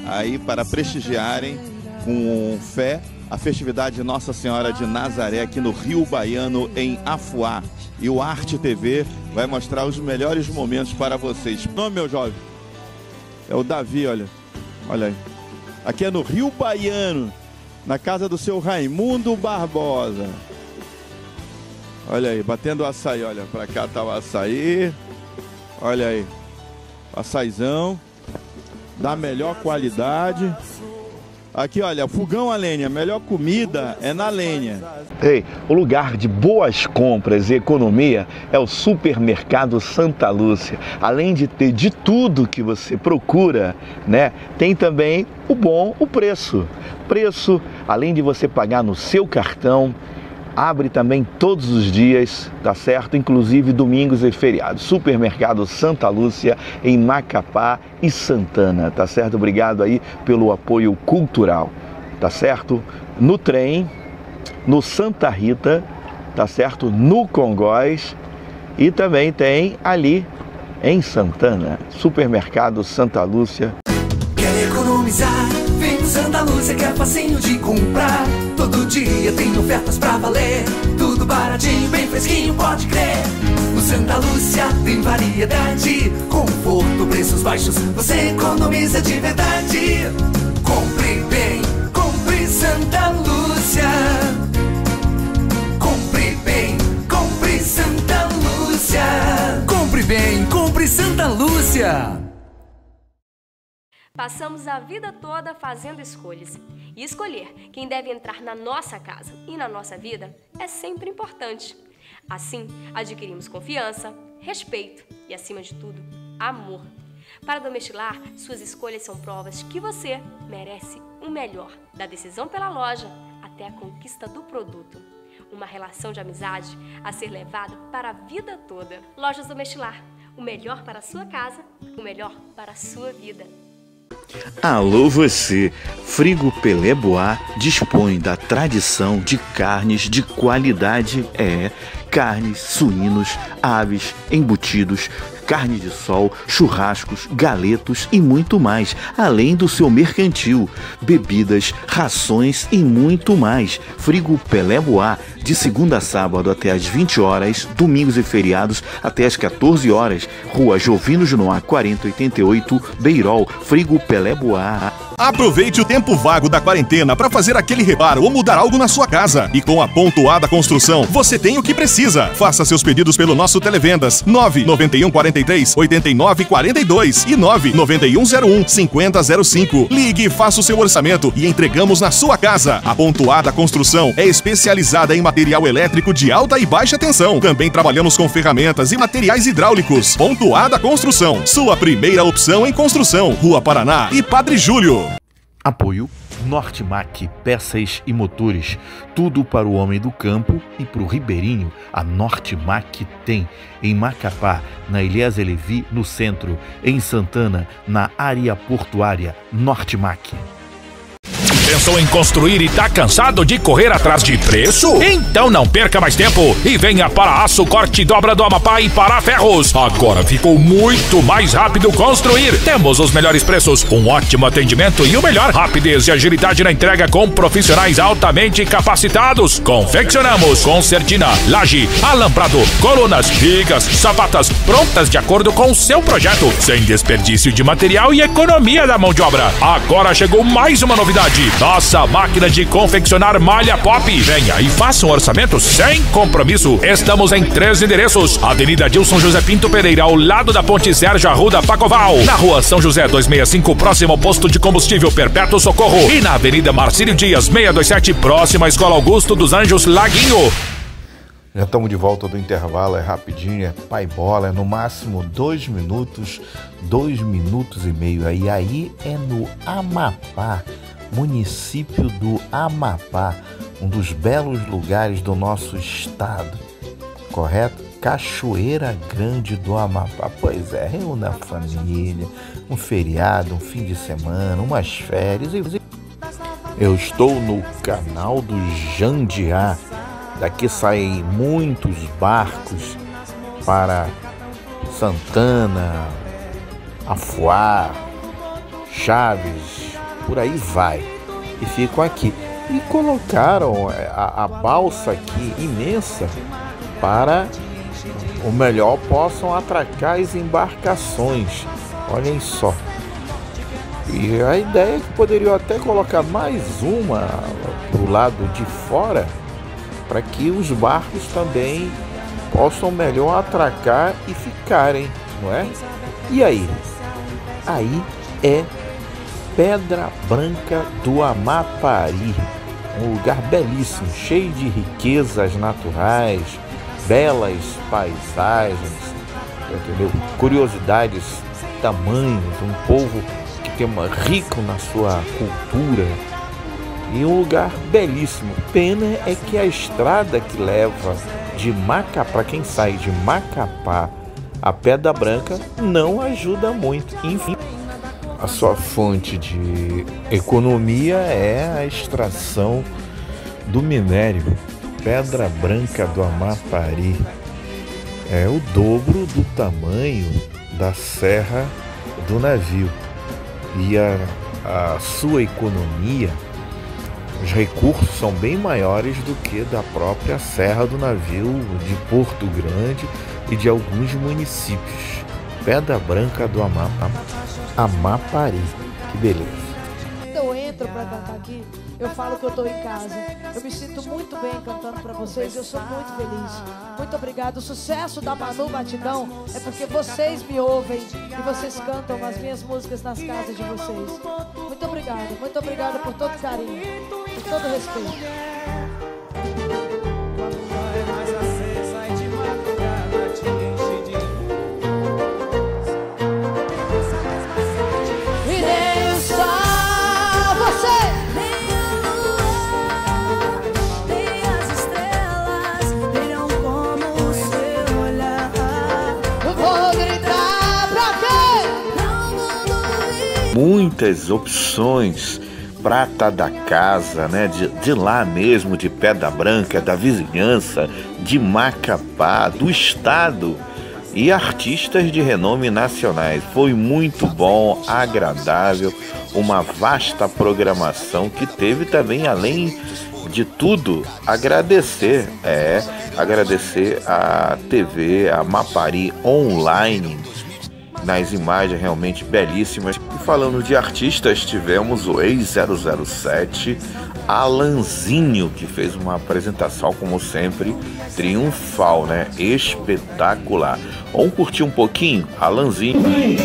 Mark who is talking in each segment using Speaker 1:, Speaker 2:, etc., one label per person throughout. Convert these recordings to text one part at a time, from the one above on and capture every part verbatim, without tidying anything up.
Speaker 1: aí para prestigiarem com fé a festividade de Nossa Senhora de Nazaré aqui no Rio Baiano, em Afuá. E o Arte T V vai mostrar os melhores momentos para vocês. O nome, meu jovem? É o Davi, olha. Olha aí. Aqui é no Rio Baiano, na casa do seu Raimundo Barbosa. Olha aí, batendo o açaí, olha. Pra cá tá o açaí. Olha aí. Açaizão. Da melhor qualidade. Aqui, olha, fogão a lenha, a melhor comida é na lenha.
Speaker 2: Ei, o lugar de boas compras e economia é o Supermercado Santa Lúcia. Além de ter de tudo que você procura, né, tem também o bom, o preço. Preço, além de você pagar no seu cartão, abre também todos os dias, tá certo? Inclusive domingos e feriados. Supermercado Santa Lúcia, em Macapá e Santana, tá certo? Obrigado aí pelo apoio cultural, tá certo? No trem, no Santa Rita, tá certo? No Congós e também tem ali em Santana, Supermercado Santa Lúcia.
Speaker 3: Quer economizar? Vem no Santa Lúcia que é facinho de comprar. Todo dia tem ofertas pra valer. Tudo baratinho, bem fresquinho, pode crer. No Santa Lúcia tem variedade, conforto, preços baixos, você economiza de verdade. Compre bem, compre Santa Lúcia. Compre bem, compre Santa Lúcia. Compre bem, compre Santa Lúcia.
Speaker 4: Passamos a vida toda fazendo escolhas. E escolher quem deve entrar na nossa casa e na nossa vida é sempre importante. Assim, adquirimos confiança, respeito e, acima de tudo, amor. Para Domestilar, suas escolhas são provas que você merece o melhor, da decisão pela loja até a conquista do produto. Uma relação de amizade a ser levada para a vida toda. Lojas Domestilar, o melhor para a sua casa, o melhor para a sua vida.
Speaker 2: Alô você! Frigo Pelé Bois dispõe da tradição de carnes de qualidade, é, carnes, suínos, aves, embutidos, carne de sol, churrascos, galetos e muito mais, além do seu mercantil, bebidas, rações e muito mais. Frigo Pelé Bois, de segunda a sábado até às vinte horas, domingos e feriados até às quatorze horas. Rua Jovino Junoá, quarenta e oitenta e oito, Beirol. Frigo Pelé Bois.
Speaker 5: Aproveite o tempo vago da quarentena para fazer aquele reparo ou mudar algo na sua casa. E com a Pontuada Construção, você tem o que precisa. Faça seus pedidos pelo nosso Televendas nove nove um quatro três oito nove quatro dois e nove nove um zero um cinco zero zero cinco. Ligue e faça o seu orçamento e entregamos na sua casa. A Pontuada Construção é especializada em material elétrico de alta e baixa tensão. Também trabalhamos com ferramentas e materiais hidráulicos. Pontuada Construção, sua primeira opção em construção. Rua Paraná e Padre Júlio.
Speaker 2: Apoio Nortemac, peças e motores, tudo para o homem do campo e para o ribeirinho. A Nortemac tem em Macapá, na Eliezer Levi, no centro, em Santana, na área portuária. Nortemac.
Speaker 6: Pensou em construir e tá cansado de correr atrás de preço? Então não perca mais tempo e venha para Aço Corte e Dobra do Amapá e Pará Ferros. Agora ficou muito mais rápido construir. Temos os melhores preços, um ótimo atendimento e o melhor, rapidez e agilidade na entrega com profissionais altamente capacitados. Confeccionamos concertina, laje, alambrado, colunas, vigas, sapatas, prontas de acordo com o seu projeto, sem desperdício de material e economia da mão de obra. Agora chegou mais uma novidade. Nossa máquina de confeccionar malha pop. Venha e faça um orçamento sem compromisso. Estamos em três endereços. Avenida Dilson José Pinto Pereira, ao lado da Ponte Sérgio Arruda Pacoval. Na Rua São José duzentos e sessenta e cinco, próximo ao posto de combustível Perpétuo Socorro. E na Avenida Marcílio Dias seiscentos e vinte e sete, próxima à Escola Augusto dos Anjos Laguinho.
Speaker 7: Já estamos de volta do intervalo, é rapidinho, é pai bola, é no máximo dois minutos, dois minutos e meio. E aí é no Amapá, município do Amapá, um dos belos lugares do nosso estado, correto? Cachoeira Grande do Amapá. Pois é, reúne a família, um feriado, um fim de semana, umas férias. Eu estou no canal do Jandiá. Daqui saem muitos barcos para Santana, Afuá, Chaves, por aí vai. E ficam aqui. E colocaram a, a balsa aqui imensa para, o melhor, possam atracar as embarcações. Olhem só. E a ideia é que poderiam até colocar mais uma para o lado de fora, para que os barcos também possam melhor atracar e ficarem, não é? E aí? Aí é Pedra Branca do Amapari, um lugar belíssimo, cheio de riquezas naturais, belas paisagens, entendeu? Curiosidades, tamanhos, um povo que tem uma rico na sua cultura e um lugar belíssimo. Pena é que a estrada que leva de Macapá, para quem sai de Macapá a Pedra Branca, não ajuda muito. Enfim, a sua fonte de economia é a extração do minério. Pedra Branca do Amapari é o dobro do tamanho da serra do navio. E a, a sua economia, os recursos são bem maiores do que da própria serra do navio de Porto Grande e de alguns municípios. Pedra Branca do Amapá, Amapari, que beleza.
Speaker 8: Eu entro para cantar aqui, eu falo que eu estou em casa. Eu me sinto muito bem cantando para vocês, eu sou muito feliz. Muito obrigado. O sucesso da Manu Batidão é porque vocês me ouvem e vocês cantam as minhas músicas nas casas de vocês. Muito obrigada, muito obrigada por todo carinho, por todo respeito.
Speaker 7: Muitas opções, prata da casa, né? De, de lá mesmo, de Pedra Branca, da vizinhança, de Macapá, do estado, e artistas de renome nacionais. Foi muito bom, agradável, uma vasta programação que teve também, além de tudo, agradecer, é, agradecer a T V, a Amapari Online, nas imagens realmente belíssimas. E falando de artistas, tivemos o ex zero zero sete, Alanzinho, que fez uma apresentação, como sempre, triunfal, né? Espetacular. Vamos curtir um pouquinho? Alanzinho.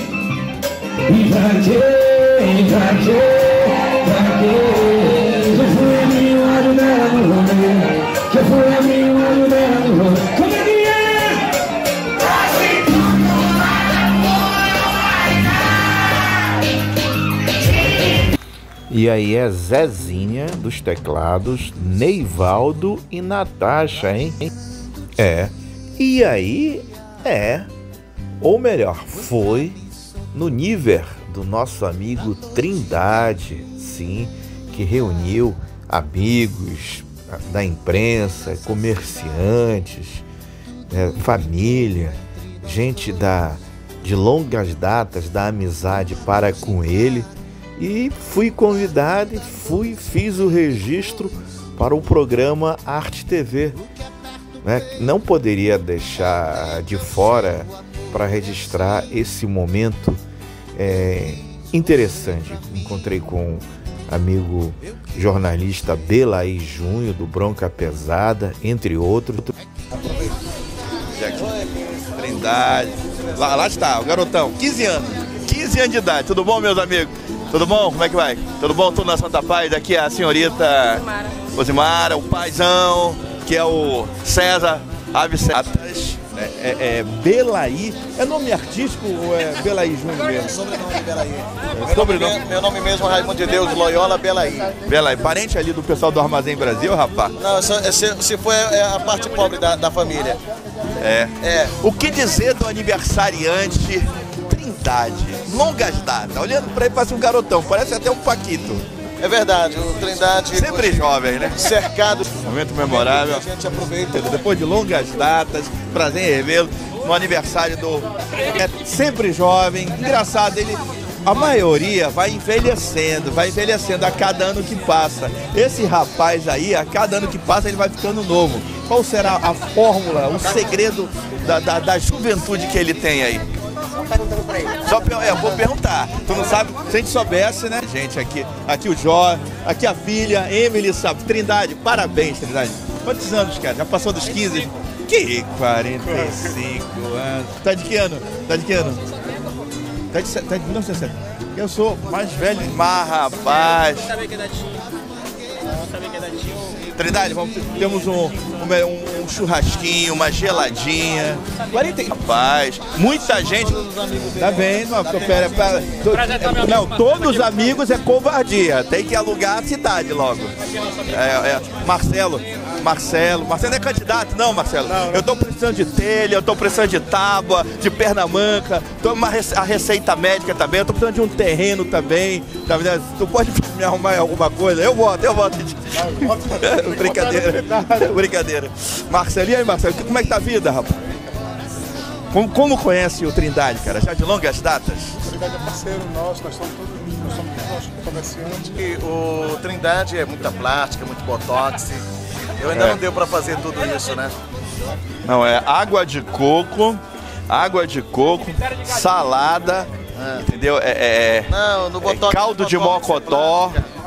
Speaker 7: E aí é Zezinha dos teclados, Neivaldo e Natasha, hein? É. E aí é, ou melhor, foi no Niver do nosso amigo Trindade, sim, que reuniu amigos da imprensa, comerciantes, é, família, gente da, de longas datas da amizade para com ele. E fui convidado e fui, fiz o registro para o programa Arte T V. Né? Não poderia deixar de fora para registrar esse momento é, interessante. Encontrei com o amigo jornalista Belaí Júnior, do Bronca Pesada, entre outros.
Speaker 1: Trindade. Lá, lá está, o garotão, quinze anos. quinze anos de idade. Tudo bom, meus amigos? Tudo bom? Como é que vai? Tudo bom? Tudo na Santa Paz? Aqui é a senhorita Rosimara, o paizão, que é o César Ave César.
Speaker 2: É, é, é Belaí, é nome artístico ou é Belaí Júnior mesmo?
Speaker 9: Sobrenome Belaí.
Speaker 2: É,
Speaker 9: meu,
Speaker 2: sobrenome...
Speaker 9: nome, meu nome mesmo é Raimundo de Deus Loyola Belaí.
Speaker 1: Belaí, parente ali do pessoal do Armazém Brasil, rapaz?
Speaker 9: Não, se, se for é a parte pobre da, da família.
Speaker 1: É.
Speaker 9: É.
Speaker 1: O que dizer do aniversariante Trindade? Longas datas, olhando pra ele parece um garotão, parece até um Paquito.
Speaker 9: É verdade, o Trindade...
Speaker 1: Sempre jovem, né?
Speaker 9: Cercado.
Speaker 1: Momento memorável.
Speaker 9: A gente aproveita.
Speaker 1: Depois de longas datas, prazer em revê-lo no aniversário do... É sempre jovem, engraçado, ele a maioria vai envelhecendo, vai envelhecendo a cada ano que passa. Esse rapaz aí, a cada ano que passa, ele vai ficando novo. Qual será a fórmula, o segredo da, da, da juventude que ele tem aí? Só é, eu vou perguntar. Tu não sabe? Se a gente soubesse, né? Gente, aqui, aqui o Jó, aqui a filha, Emily, sabe? Trindade, parabéns, Trindade. Quantos anos, cara? Já passou dos quinze? Que quarenta e cinco anos. Tá de que ano? Tá de que ano? Tá de, tá de mil novecentos e sessenta. Eu sou mais velho. Mas, rapaz. Trindade, vamos, temos um, um, um churrasquinho, uma geladinha. quarenta Rapaz, muita gente. Tá vendo? Não, pera, pera, to, não, todos os amigos é covardia. Tem que alugar a cidade logo. É, é. Marcelo, Marcelo, Marcelo não é candidato, não, Marcelo. Não, não. Eu tô precisando de telha, eu tô precisando de tábua, de perna manca, tô uma, a receita médica também, eu tô precisando de um terreno também. Tá vendo? Tu pode me arrumar alguma coisa? Eu voto, eu voto. Brincadeira, brincadeira. Marcelo, e aí, Marcelo, como é que tá a vida, rapaz? Como, como conhece o Trindade, cara? Já de longas datas?
Speaker 10: O Trindade é parceiro nosso, nós somos todos, nós somos todos comerciantes.
Speaker 9: E o Trindade é muita plástica, muito botox. Eu ainda é. não deu para fazer tudo isso, né?
Speaker 1: Não, é água de coco, água de coco, salada, é. entendeu? É, é,
Speaker 9: não, no botox,
Speaker 1: é caldo de mocotó.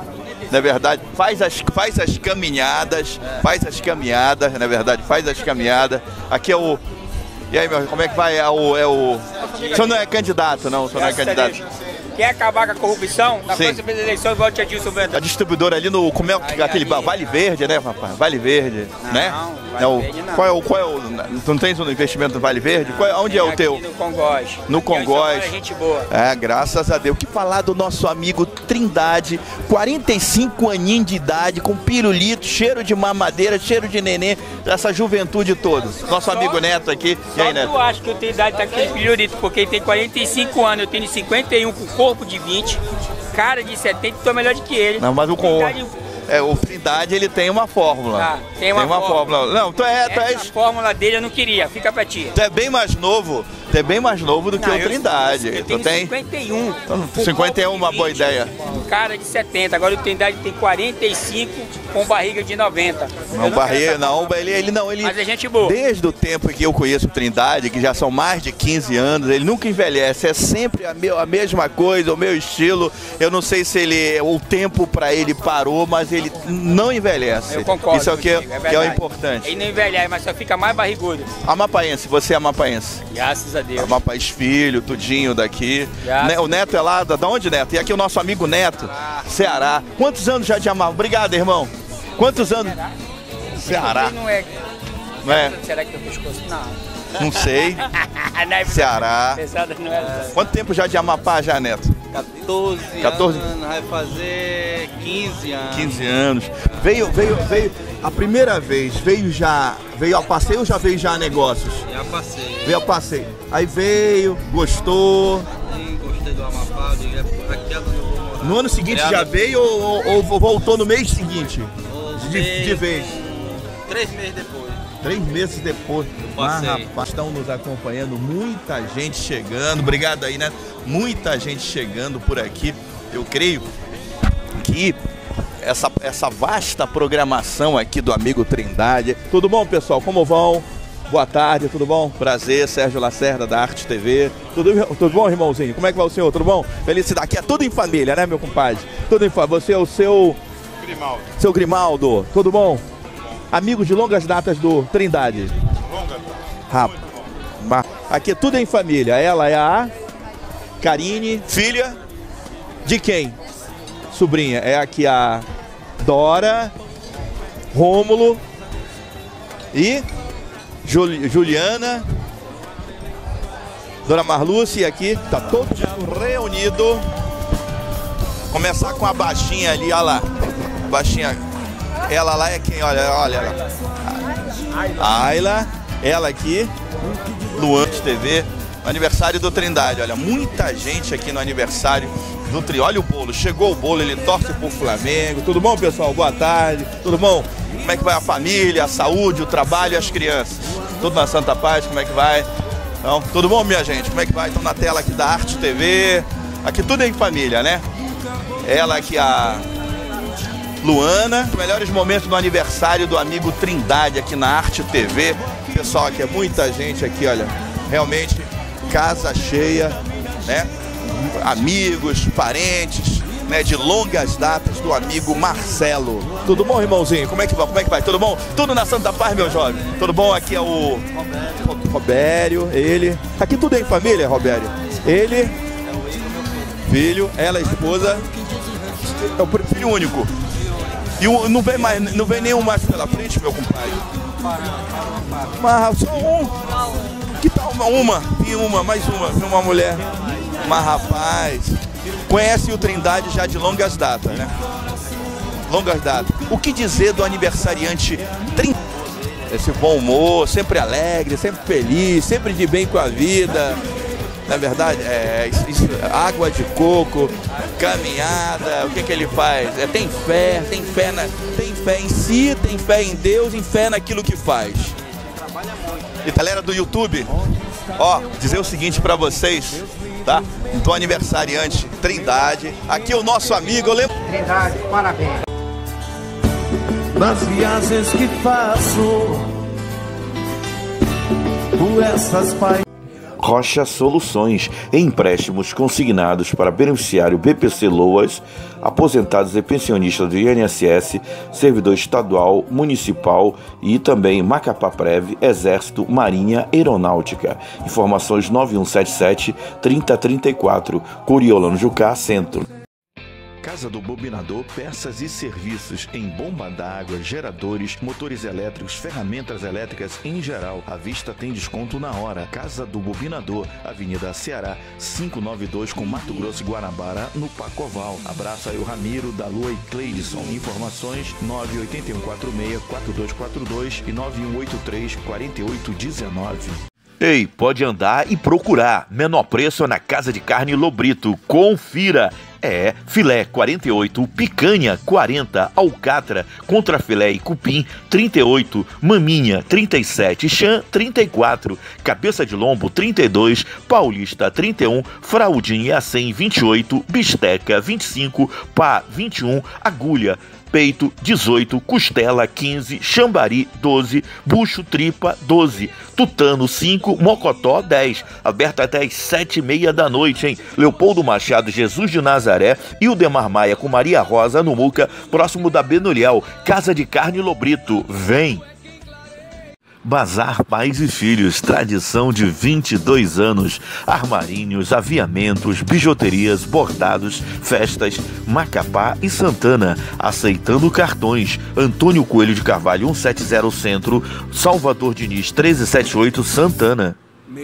Speaker 1: Na verdade, faz as, faz as caminhadas, é. faz as caminhadas, na verdade, faz as caminhadas. Aqui é o... E aí, meu, como é que vai? É o... É o... O senhor não é candidato, não? O senhor não é candidato.
Speaker 11: Quer acabar com a corrupção? Na
Speaker 1: Sim.
Speaker 11: próxima eleição, volte a Dilson Bento.
Speaker 1: A distribuidora ali no... Como é
Speaker 11: aí,
Speaker 1: aquele
Speaker 11: ali,
Speaker 1: Vale Verde, né, rapaz? Vale Verde,
Speaker 11: não,
Speaker 1: né?
Speaker 11: Não,
Speaker 1: Vale é o,
Speaker 11: Verde não.
Speaker 1: Qual é o... Qual é o tu não tens um investimento no Vale Verde?
Speaker 11: Não,
Speaker 1: qual, onde é o teu?
Speaker 11: no Congós.
Speaker 1: No Congós.
Speaker 11: É gente boa.
Speaker 1: É, graças a Deus. O que falar do nosso amigo Trindade, quarenta e cinco aninhos de idade, com pirulito, cheiro de mamadeira, cheiro de neném, essa juventude toda. Nosso amigo só, Neto aqui. E aí, Neto?
Speaker 11: Eu acho que o Trindade tá com pirulito, porque ele tem quarenta e cinco anos, eu tenho cinquenta e um com corpo de vinte. Cara de setenta, tô melhor do que ele.
Speaker 1: Não, mas o Trindade... É, o Trindade, ele tem uma fórmula.
Speaker 11: Ah, tem uma,
Speaker 1: tem uma fórmula. fórmula. Não, tu é... Tu
Speaker 11: Essa
Speaker 1: é...
Speaker 11: fórmula dele eu não queria, fica pra ti.
Speaker 1: Tu é bem mais novo, tu é bem mais novo do que não, o Trindade.
Speaker 11: Eu, eu
Speaker 1: tu
Speaker 11: tenho
Speaker 1: tem...
Speaker 11: cinquenta e um.
Speaker 1: cinquenta e um é uma boa ideia.
Speaker 11: Cara de setenta, agora o Trindade tem quarenta e cinco com barriga de noventa.
Speaker 1: Não, barriga, não, ele, ele não, ele...
Speaker 11: Mas é gente boa.
Speaker 1: Desde o tempo que eu conheço o Trindade, que já são mais de quinze anos, ele nunca envelhece, é sempre a, me, a mesma coisa, o meu estilo. Eu não sei se ele, o tempo pra ele parou, mas ele não envelhece.
Speaker 11: Eu concordo.
Speaker 1: Isso é o que,
Speaker 11: contigo, é
Speaker 1: que é o importante.
Speaker 11: Ele não envelhece, mas só fica mais barrigudo.
Speaker 1: Amapaense, você é amapaense?
Speaker 11: Graças a Deus.
Speaker 1: Amapaense Filho, tudinho daqui.
Speaker 11: Graças.
Speaker 1: O Neto é lá, da, da onde, Neto? E aqui o nosso amigo Neto, Ceará. Ceará. Quantos anos já de Amapá? Obrigado, irmão. Quantos anos? Ceará.
Speaker 11: Não é.
Speaker 1: Não é?
Speaker 11: Será que tem pescoço? Não.
Speaker 1: Não sei. Ceará.
Speaker 11: Não é.
Speaker 1: Quanto tempo já de Amapá, já, Neto?
Speaker 12: quatorze, quatorze anos, vai fazer quinze anos.
Speaker 1: quinze anos. Veio, veio, veio, a primeira vez, veio já, veio a passeio ou já veio já a negócios?
Speaker 12: Já passei.
Speaker 1: Veio a passeio. Aí veio, gostou.
Speaker 12: Sim, gostei do Amapá, digo, aqui é onde eu vou morar.
Speaker 1: No ano seguinte já veio ou, ou, ou voltou no mês seguinte? De, de vez?
Speaker 12: Três meses depois.
Speaker 1: Três meses depois. Ah, rapaz, estão nos acompanhando, muita gente chegando. Obrigado aí, né? Muita gente chegando por aqui. Eu creio que essa, essa vasta programação aqui do amigo Trindade. Tudo bom, pessoal? Como vão? Boa tarde, tudo bom? Prazer, Sérgio Lacerda da Arte T V. Tudo, tudo bom, irmãozinho? Como é que vai o senhor? Tudo bom? Felicidade. Aqui é tudo em família, né, meu compadre? Tudo em família. Você é o seu...
Speaker 10: Grimaldo.
Speaker 1: Seu Grimaldo. Tudo bom? Amigo de longas datas do Trindade.
Speaker 10: Longa.
Speaker 1: Rapaz. Aqui é tudo em família. Ela é a Karine, filha de quem? Sobrinha. É aqui a Dora, Rômulo e Jul Juliana, Dona Marluce. E aqui tá todo mundo reunido. Começar com a baixinha ali, olha lá. Baixinha. Ela lá é quem? Olha, olha ela. Ayla. Ela aqui. Luan T V. Aniversário do Trindade. Olha, muita gente aqui no aniversário do Tri. Olha o bolo. Chegou o bolo, ele torce pro Flamengo. Tudo bom, pessoal? Boa tarde. Tudo bom? Como é que vai a família, a saúde, o trabalho e as crianças? Tudo na Santa Paz? Como é que vai? Então, tudo bom, minha gente? Como é que vai? Estão na tela aqui da Arte T V. Aqui tudo é em família, né? Ela aqui, a Luana. Os melhores momentos do aniversário do amigo Trindade aqui na Arte T V. Pessoal, aqui é muita gente aqui, olha. Realmente, casa cheia, né? Amigos, parentes, né? De longas datas do amigo Marcelo. Tudo bom, irmãozinho? Como é que vai? Como é que vai? Tudo bom? Tudo na Santa Paz, meu jovem? Tudo bom? Aqui é o Robério, ele. Aqui tudo é em família, Robério. Ele, filho, ela, esposa, é o filho único. E o, não vem mais, não vem nenhum mais pela frente, meu compadre. Mas só um. Que tal uma? Uma, e uma, mais uma, uma mulher. Mas rapaz, conhece o Trindade já de longas datas, né? Longas datas. O que dizer do aniversariante Trindade? Esse bom humor, sempre alegre, sempre feliz, sempre de bem com a vida. Na verdade, é isso, água de coco, caminhada, o que que ele faz? É, tem fé, tem fé, na, tem fé em si, tem fé em Deus, em fé naquilo que faz. E galera do YouTube, ó, dizer o seguinte pra vocês, tá? Do aniversariante Trindade, aqui o nosso amigo, eu lembro...
Speaker 13: Trindade, parabéns.
Speaker 3: Nas viagens que faço por essas paixões.
Speaker 2: Rocha Soluções, empréstimos consignados para beneficiário B P C Loas, aposentados e pensionistas do I N S S, servidor estadual, municipal e também Macapá Prev, Exército, Marinha, Aeronáutica. Informações nove um sete sete, três zero três quatro, Coriolano Jucá, Centro. Casa do Bobinador, peças e serviços em bomba d'água, geradores, motores elétricos, ferramentas elétricas em geral. À vista tem desconto na hora. Casa do Bobinador, Avenida Ceará, quinhentos e noventa e dois, com Mato Grosso e Guanabara, no Pacoval. Abraço aí o Ramiro, da Lua e Cleidson. Informações nove oito um quatro seis, quatro dois quatro dois e nove um oito três, quatro oito um nove. Ei, pode andar e procurar. Menor preço na Casa de Carne Lobrito. Confira. É, filé quarenta e oito, picanha quarenta, alcatra, contrafilé e cupim trinta e oito, maminha trinta e sete, chã trinta e quatro, cabeça de lombo trinta e dois, paulista trinta e um, fraldinha cem vinte e oito, bisteca vinte e cinco, pá vinte e um, agulha peito dezoito, costela quinze, chambari doze, bucho tripa doze, tutano cinco, mocotó dez. Aberto até às sete e meia da noite, hein? Leopoldo Machado, Jesus de Nazaré e o Demar Maia com Maria Rosa no Muca, próximo da Benoliel. Casa de Carne Lobrito. Vem! Bazar Pais e Filhos, tradição de vinte e dois anos. Armarinhos, aviamentos, bijuterias, bordados, festas, Macapá e Santana. Aceitando cartões. Antônio Coelho de Carvalho, cento e setenta Centro, Salvador Diniz, trezentos e setenta e oito, Santana.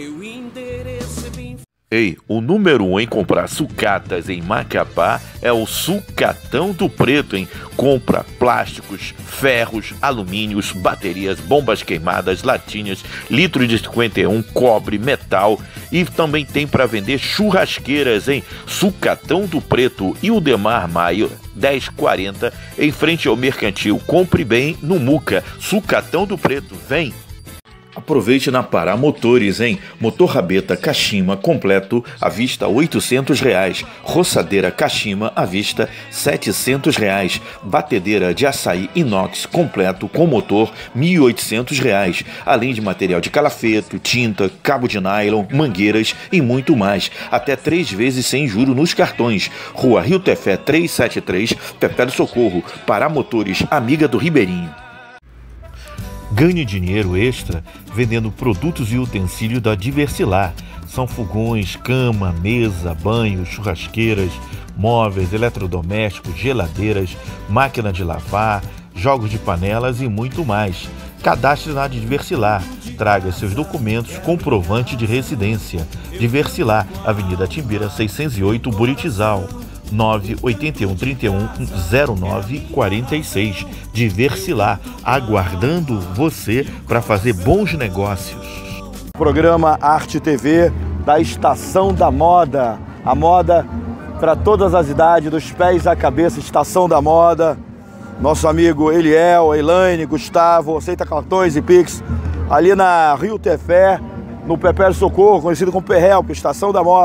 Speaker 2: Ei, o número um em comprar sucatas em Macapá é o Sucatão do Preto, hein? Compra plásticos, ferros, alumínios, baterias, bombas queimadas, latinhas, litro de cinquenta e um, cobre, metal e também tem para vender churrasqueiras, hein? Sucatão do Preto e o Demar Maio, dez quarenta, em frente ao Mercantil. Compre bem no Muca. Sucatão do Preto, vem! Aproveite na Pará Motores, hein? Motor rabeta Kashima completo à vista oitocentos reais. Roçadeira Kashima à vista setecentos reais. Batedeira de açaí inox completo com motor mil e oitocentos reais. Além de material de calafeto, tinta, cabo de nylon, mangueiras e muito mais. Até três vezes sem juro nos cartões. Rua Rio Tefé trezentos e setenta e três, Pepé do Socorro. Pará Motores, amiga do Ribeirinho. Ganhe dinheiro extra vendendo produtos e utensílios da Diversilar. São fogões, cama, mesa, banho, churrasqueiras, móveis, eletrodomésticos, geladeiras, máquina de lavar, jogos de panelas e muito mais. Cadastre na Diversilar. Traga seus documentos, comprovante de residência. Diversilar, Avenida Timbira seiscentos e oito, Buritizal. nove oito um, trinta e um, zero nove quarenta e seis. Diversilar, aguardando você para fazer bons negócios.
Speaker 14: Programa Arte T V da Estação da Moda. A moda para todas as idades, dos pés à cabeça, Estação da Moda. Nosso amigo Eliel, Elaine, Gustavo, aceita cartões e Pix. Ali na Rio Tefé, no Pepé do Socorro, conhecido como Perrelp, Estação da Moda.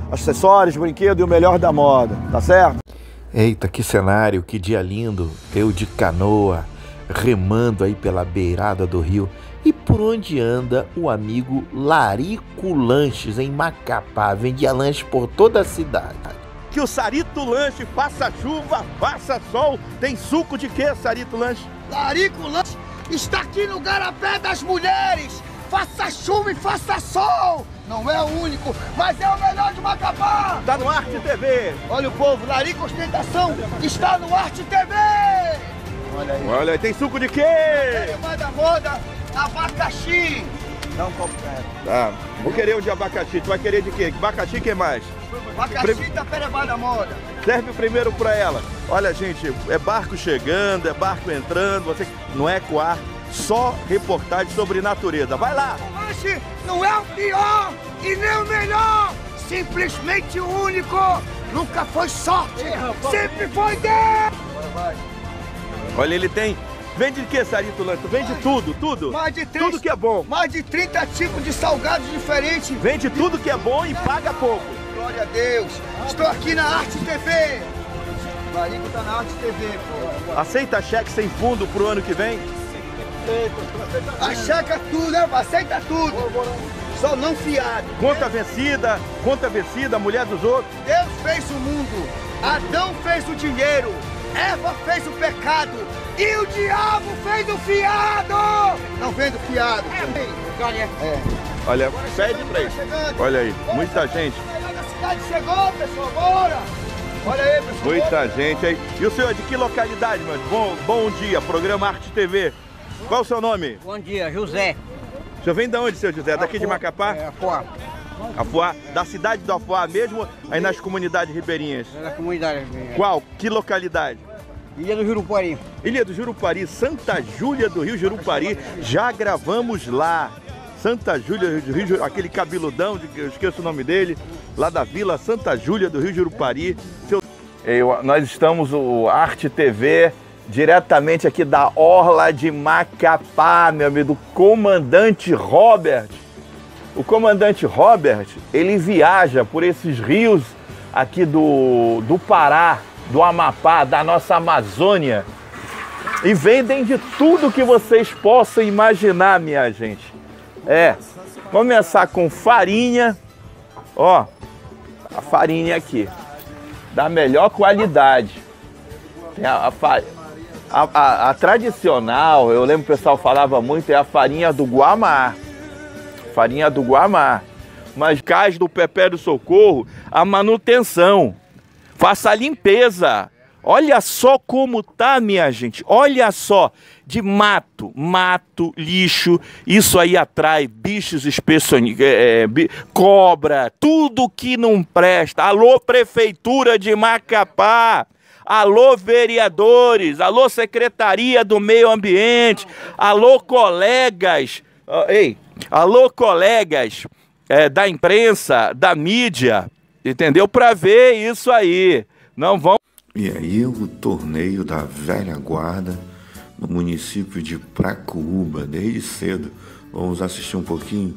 Speaker 14: acessórios, brinquedos e o melhor da moda, tá certo?
Speaker 7: Eita, que cenário, que dia lindo. Eu de canoa, remando aí pela beirada do rio. E por onde anda o amigo Larico Lanches, em Macapá. Vendia lanche por toda a cidade.
Speaker 2: Que o Sarito Lanche faça chuva, faça sol. Tem suco de quê, Sarito Lanche?
Speaker 13: Larico Lanche está aqui no Garapé das Mulheres. Faça chuva e faça sol. Não é o único, mas é o melhor de Macapá.
Speaker 2: Tá no Arte T V.
Speaker 13: Olha o povo, Larico Ostentação está no Arte T V.
Speaker 2: Olha aí. Olha aí, tem suco de quê?
Speaker 13: Vai da moda, abacaxi. Dá um copo pra ela.
Speaker 2: Tá, vou querer um de abacaxi. Tu vai querer de quê? Abacaxi, o que mais?
Speaker 13: Abacaxi Pre... da Perebá da Moda.
Speaker 2: Serve primeiro pra ela. Olha, gente, é barco chegando, é barco entrando. Você não é coar, só reportagem sobre natureza. Vai lá!
Speaker 13: O lanche não é o pior e nem o melhor. Simplesmente o único. Nunca foi sorte, sempre foi Deus.
Speaker 2: Olha, ele tem... Vende de que, Sarito Lanche? Vende tudo, tudo.
Speaker 13: Mais de trinta,
Speaker 2: tudo que é bom.
Speaker 13: Mais de trinta tipos de salgados diferentes.
Speaker 2: Vende tudo que é bom e paga pouco.
Speaker 13: Glória a Deus. Estou aqui na Arte T V. O Larico tá na Arte T V, pô.
Speaker 2: Aceita cheque sem fundo pro ano que vem?
Speaker 13: Aceita tudo, né? Aceita tudo. Só não fiado.
Speaker 2: Conta vencida, conta vencida, mulher dos outros.
Speaker 13: Deus fez o mundo. Adão fez o dinheiro. Eva fez o pecado. E o diabo fez o fiado! Não vem do fiado. É.
Speaker 2: É. Olha, pede pra ele. Olha aí, muita gente.
Speaker 13: A cidade chegou, pessoal, bora! Olha aí, pessoal.
Speaker 2: Muita gente aí. E o senhor, de que localidade, mano? Bom, bom dia, programa Arte T V. Qual o seu nome?
Speaker 15: Bom dia, José.
Speaker 2: O senhor vem de onde, seu José? Daqui de Macapá?
Speaker 15: É, Afuá.
Speaker 2: Afuá, da cidade do Afuá mesmo, aí nas comunidades ribeirinhas?
Speaker 15: É na comunidade ribeirinha.
Speaker 2: Qual? Que localidade?
Speaker 15: Ilha do Jurupari.
Speaker 2: Ilha do Jurupari, Santa Júlia do Rio Jurupari. Já gravamos lá. Santa Júlia do Rio, aquele cabeludão, eu esqueço o nome dele, lá da Vila Santa Júlia do Rio Jurupari. Seu... Eu, nós estamos, o Arte T V, diretamente aqui da Orla de Macapá, meu amigo, do comandante Robert. O comandante Robert, ele viaja por esses rios aqui do, do Pará, do Amapá, da nossa Amazônia, e vendem de tudo que vocês possam imaginar, minha gente. É, começar com farinha, ó, a farinha aqui, da melhor qualidade. Tem a, a, a, a, a tradicional, eu lembro que o pessoal falava muito, é a farinha do Guamá, farinha do Guamá. Mas cais do Pepé do Socorro, a manutenção. Faça a limpeza. Olha só como tá, minha gente. Olha só, de mato, mato, lixo. Isso aí atrai bichos especionizados, é, cobra, tudo que não presta. Alô, Prefeitura de Macapá. Alô, vereadores. Alô, Secretaria do Meio Ambiente. Alô, colegas. Uh, ei, alô, colegas é, da imprensa, da mídia. Entendeu? Para ver isso aí. Não vão...
Speaker 16: E aí o torneio da velha guarda no município de Pracuúba, desde cedo. Vamos assistir um pouquinho?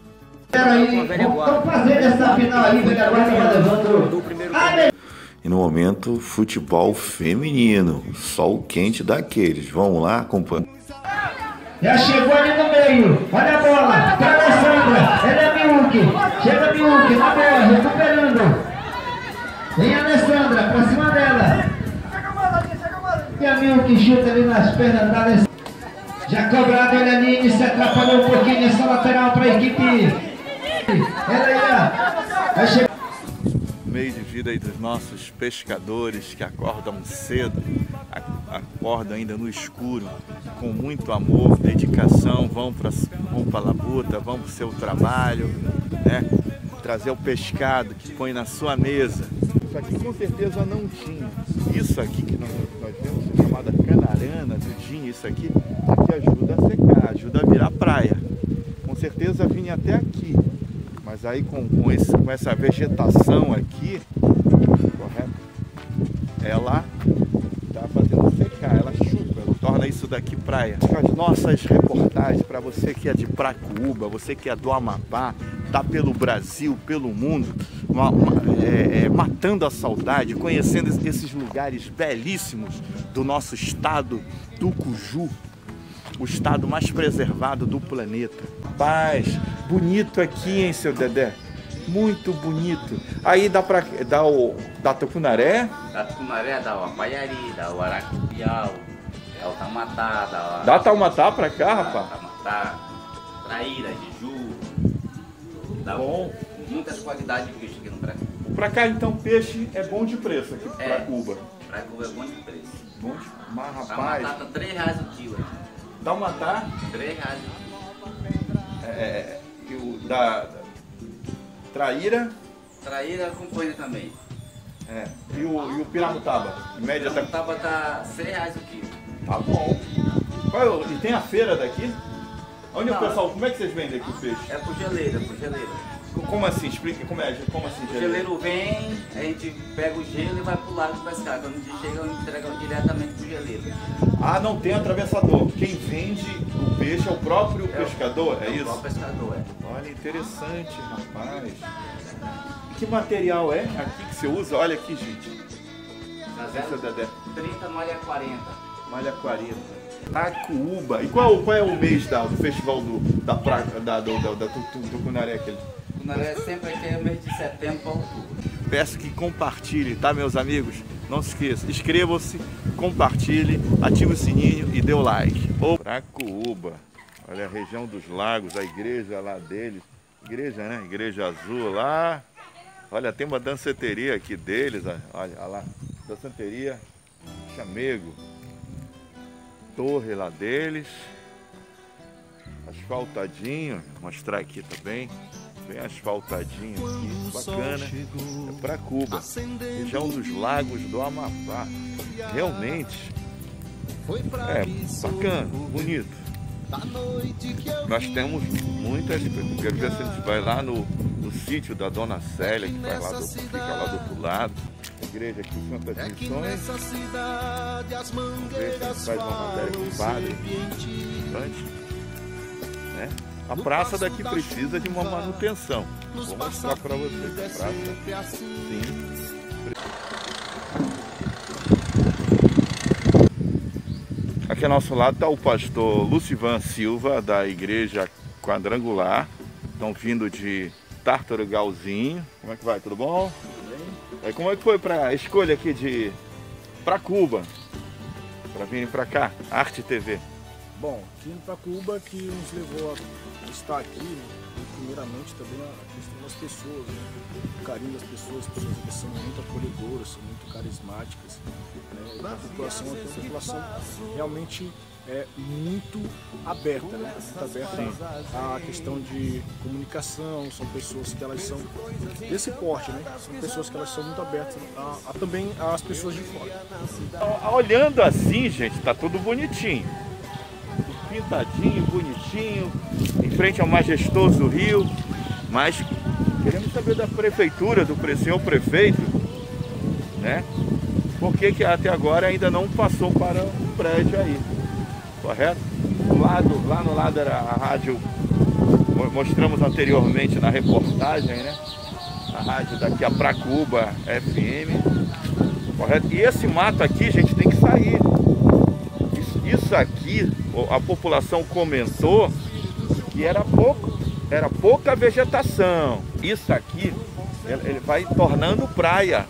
Speaker 13: Vamos fazer essa final aí, velha guarda vai levando.
Speaker 16: E no momento, futebol feminino. Sol quente daqueles. Vamos lá, acompanha.
Speaker 13: Já chegou ali no meio. Olha a bola. Tá a Alessandra. Ela é Miúque. Chega Miúque na bola, recuperando. Vem a Alessandra, pra cima dela. E a Miúque chuta ali nas pernas da Alessandra. Já cobrado ele ali, se atrapalhou um pouquinho nessa lateral para a equipe. Ela aí, vai chegar.
Speaker 2: Meio de vida aí dos nossos pescadores que acordam cedo, acordam ainda no escuro, com muito amor, dedicação, vão para vão para a labuta, vão para o seu trabalho, né? Trazer o pescado que põe na sua mesa. Isso aqui com certeza não tinha. Isso aqui que nós, nós vemos chamada canarana, tudinho, isso aqui, aqui ajuda a secar, ajuda a virar praia. Com certeza vinha até aqui. Mas aí com, com, esse, com essa vegetação aqui, correto? Ela está fazendo secar, ela chupa, ela torna isso
Speaker 14: daqui praia. As nossas reportagens para você que é de Pracuúba, você que é do Amapá, tá pelo Brasil, pelo mundo, uma, uma, é, é, matando a saudade, conhecendo esses lugares belíssimos do nosso estado do Cuju, o estado mais preservado do planeta. Paz, bonito aqui, hein, seu Dedé? Muito bonito. Aí dá pra dar o da Tucunaré?
Speaker 17: Da Tucunaré, dá o Apaiari, dá o Aracupiau, dá o Tamatá, dá o...
Speaker 14: Dá Taumatá pra cá, rapaz?
Speaker 17: Tamatá, Traíra, Jiju. Dá
Speaker 14: bom.
Speaker 17: Muitas qualidades de peixe aqui no Brasil.
Speaker 14: Pra cá, então, peixe é bom de preço aqui
Speaker 17: é,
Speaker 14: pra Cuba.
Speaker 17: Pra Cuba é bom de preço.
Speaker 14: Bom de... Mas, rapaz...
Speaker 17: Tamatá tá três reais o quilo.
Speaker 14: Taumatá?
Speaker 17: três reais o quilo.
Speaker 14: É... E o da... Traíra?
Speaker 17: Traíra com coisa também.
Speaker 14: É. E o, e o Piramutaba? Em média
Speaker 17: o Piramutaba tá seis reais o quilo.
Speaker 14: Tá bom. Qual, e tem a feira daqui? Onde
Speaker 17: Não,
Speaker 14: o pessoal, como é que vocês vendem aqui o peixe?
Speaker 17: É por geleira, por geleira.
Speaker 14: Como assim? Explica como é, como assim?
Speaker 17: O geleiro vem, a gente pega o gelo e vai pro lago pescar. Quando a gente chega, entrega diretamente pro geleiro.
Speaker 14: Ah, não tem atravessador. Quem vende o peixe é o próprio é pescador, é, é isso? É o
Speaker 17: próprio pescador, é.
Speaker 14: Olha, interessante, rapaz. Que material é aqui que você usa? Olha aqui, gente.
Speaker 17: trinta, malha quarenta.
Speaker 14: Malha quarenta. Pracuúba. E qual, qual é o mês da, do festival do, da praia, da, do, da, da Tucunaré? Aquele?
Speaker 17: Tucunaré sempre aqui é mês de setembro para outubro.
Speaker 14: Peço que compartilhe, tá, meus amigos? Não se esqueça, inscreva-se, compartilhe, ative o sininho e dê o like. Pracuúba, olha a região dos lagos, a igreja lá deles. Igreja, né? Igreja azul lá. Olha, tem uma danceteria aqui deles, olha, olha lá. Danceteria, chamego. Torre lá deles, asfaltadinho, vou mostrar aqui também, bem asfaltadinho aqui, bacana, é Pracuúba, região dos lagos do Amapá, realmente é bacana, bonito. Nós temos muitas, quero ver se a gente vai lá no, no sítio da Dona Célia, que vai lá do, fica lá do outro lado. A igreja aqui, Santas Missões. Vamos ver se a gente faz uma matéria com o padre. Né? A praça daqui precisa de uma manutenção. Vou mostrar para vocês a praça. Sim. Aqui ao nosso lado está o pastor Lucivan Silva, da igreja quadrangular. Estão vindo de Tartarugalzinho. Como é que vai? Tudo bom? Aí, como é que foi para a escolha aqui de Pracuúba, para virem para cá, Arte T V?
Speaker 10: Bom, aqui para Cuba que nos levou a estar aqui, né? Primeiramente também a questão das pessoas, né? O carinho das pessoas, as pessoas que são muito acolhedoras, são muito carismáticas, né? A população aqui é uma população realmente é muito aberta, né? Muito aberta à questão de comunicação, são pessoas que elas são desse porte, né? São pessoas que elas são muito abertas a, a também às pessoas de fora.
Speaker 14: Olhando assim, gente, tá tudo bonitinho. Pintadinho, bonitinho, em frente ao majestoso rio, mas queremos saber da prefeitura, do senhor prefeito, né? Por que que até agora ainda não passou para o prédio aí, correto? Do lado, lá no lado era a rádio, mostramos anteriormente na reportagem, né? A rádio daqui a Pracuúba F M, correto? E esse mato aqui, gente, tem que sair. Isso aqui, a população comentou que era pouco, era pouca vegetação. Isso aqui, ele vai tornando praia.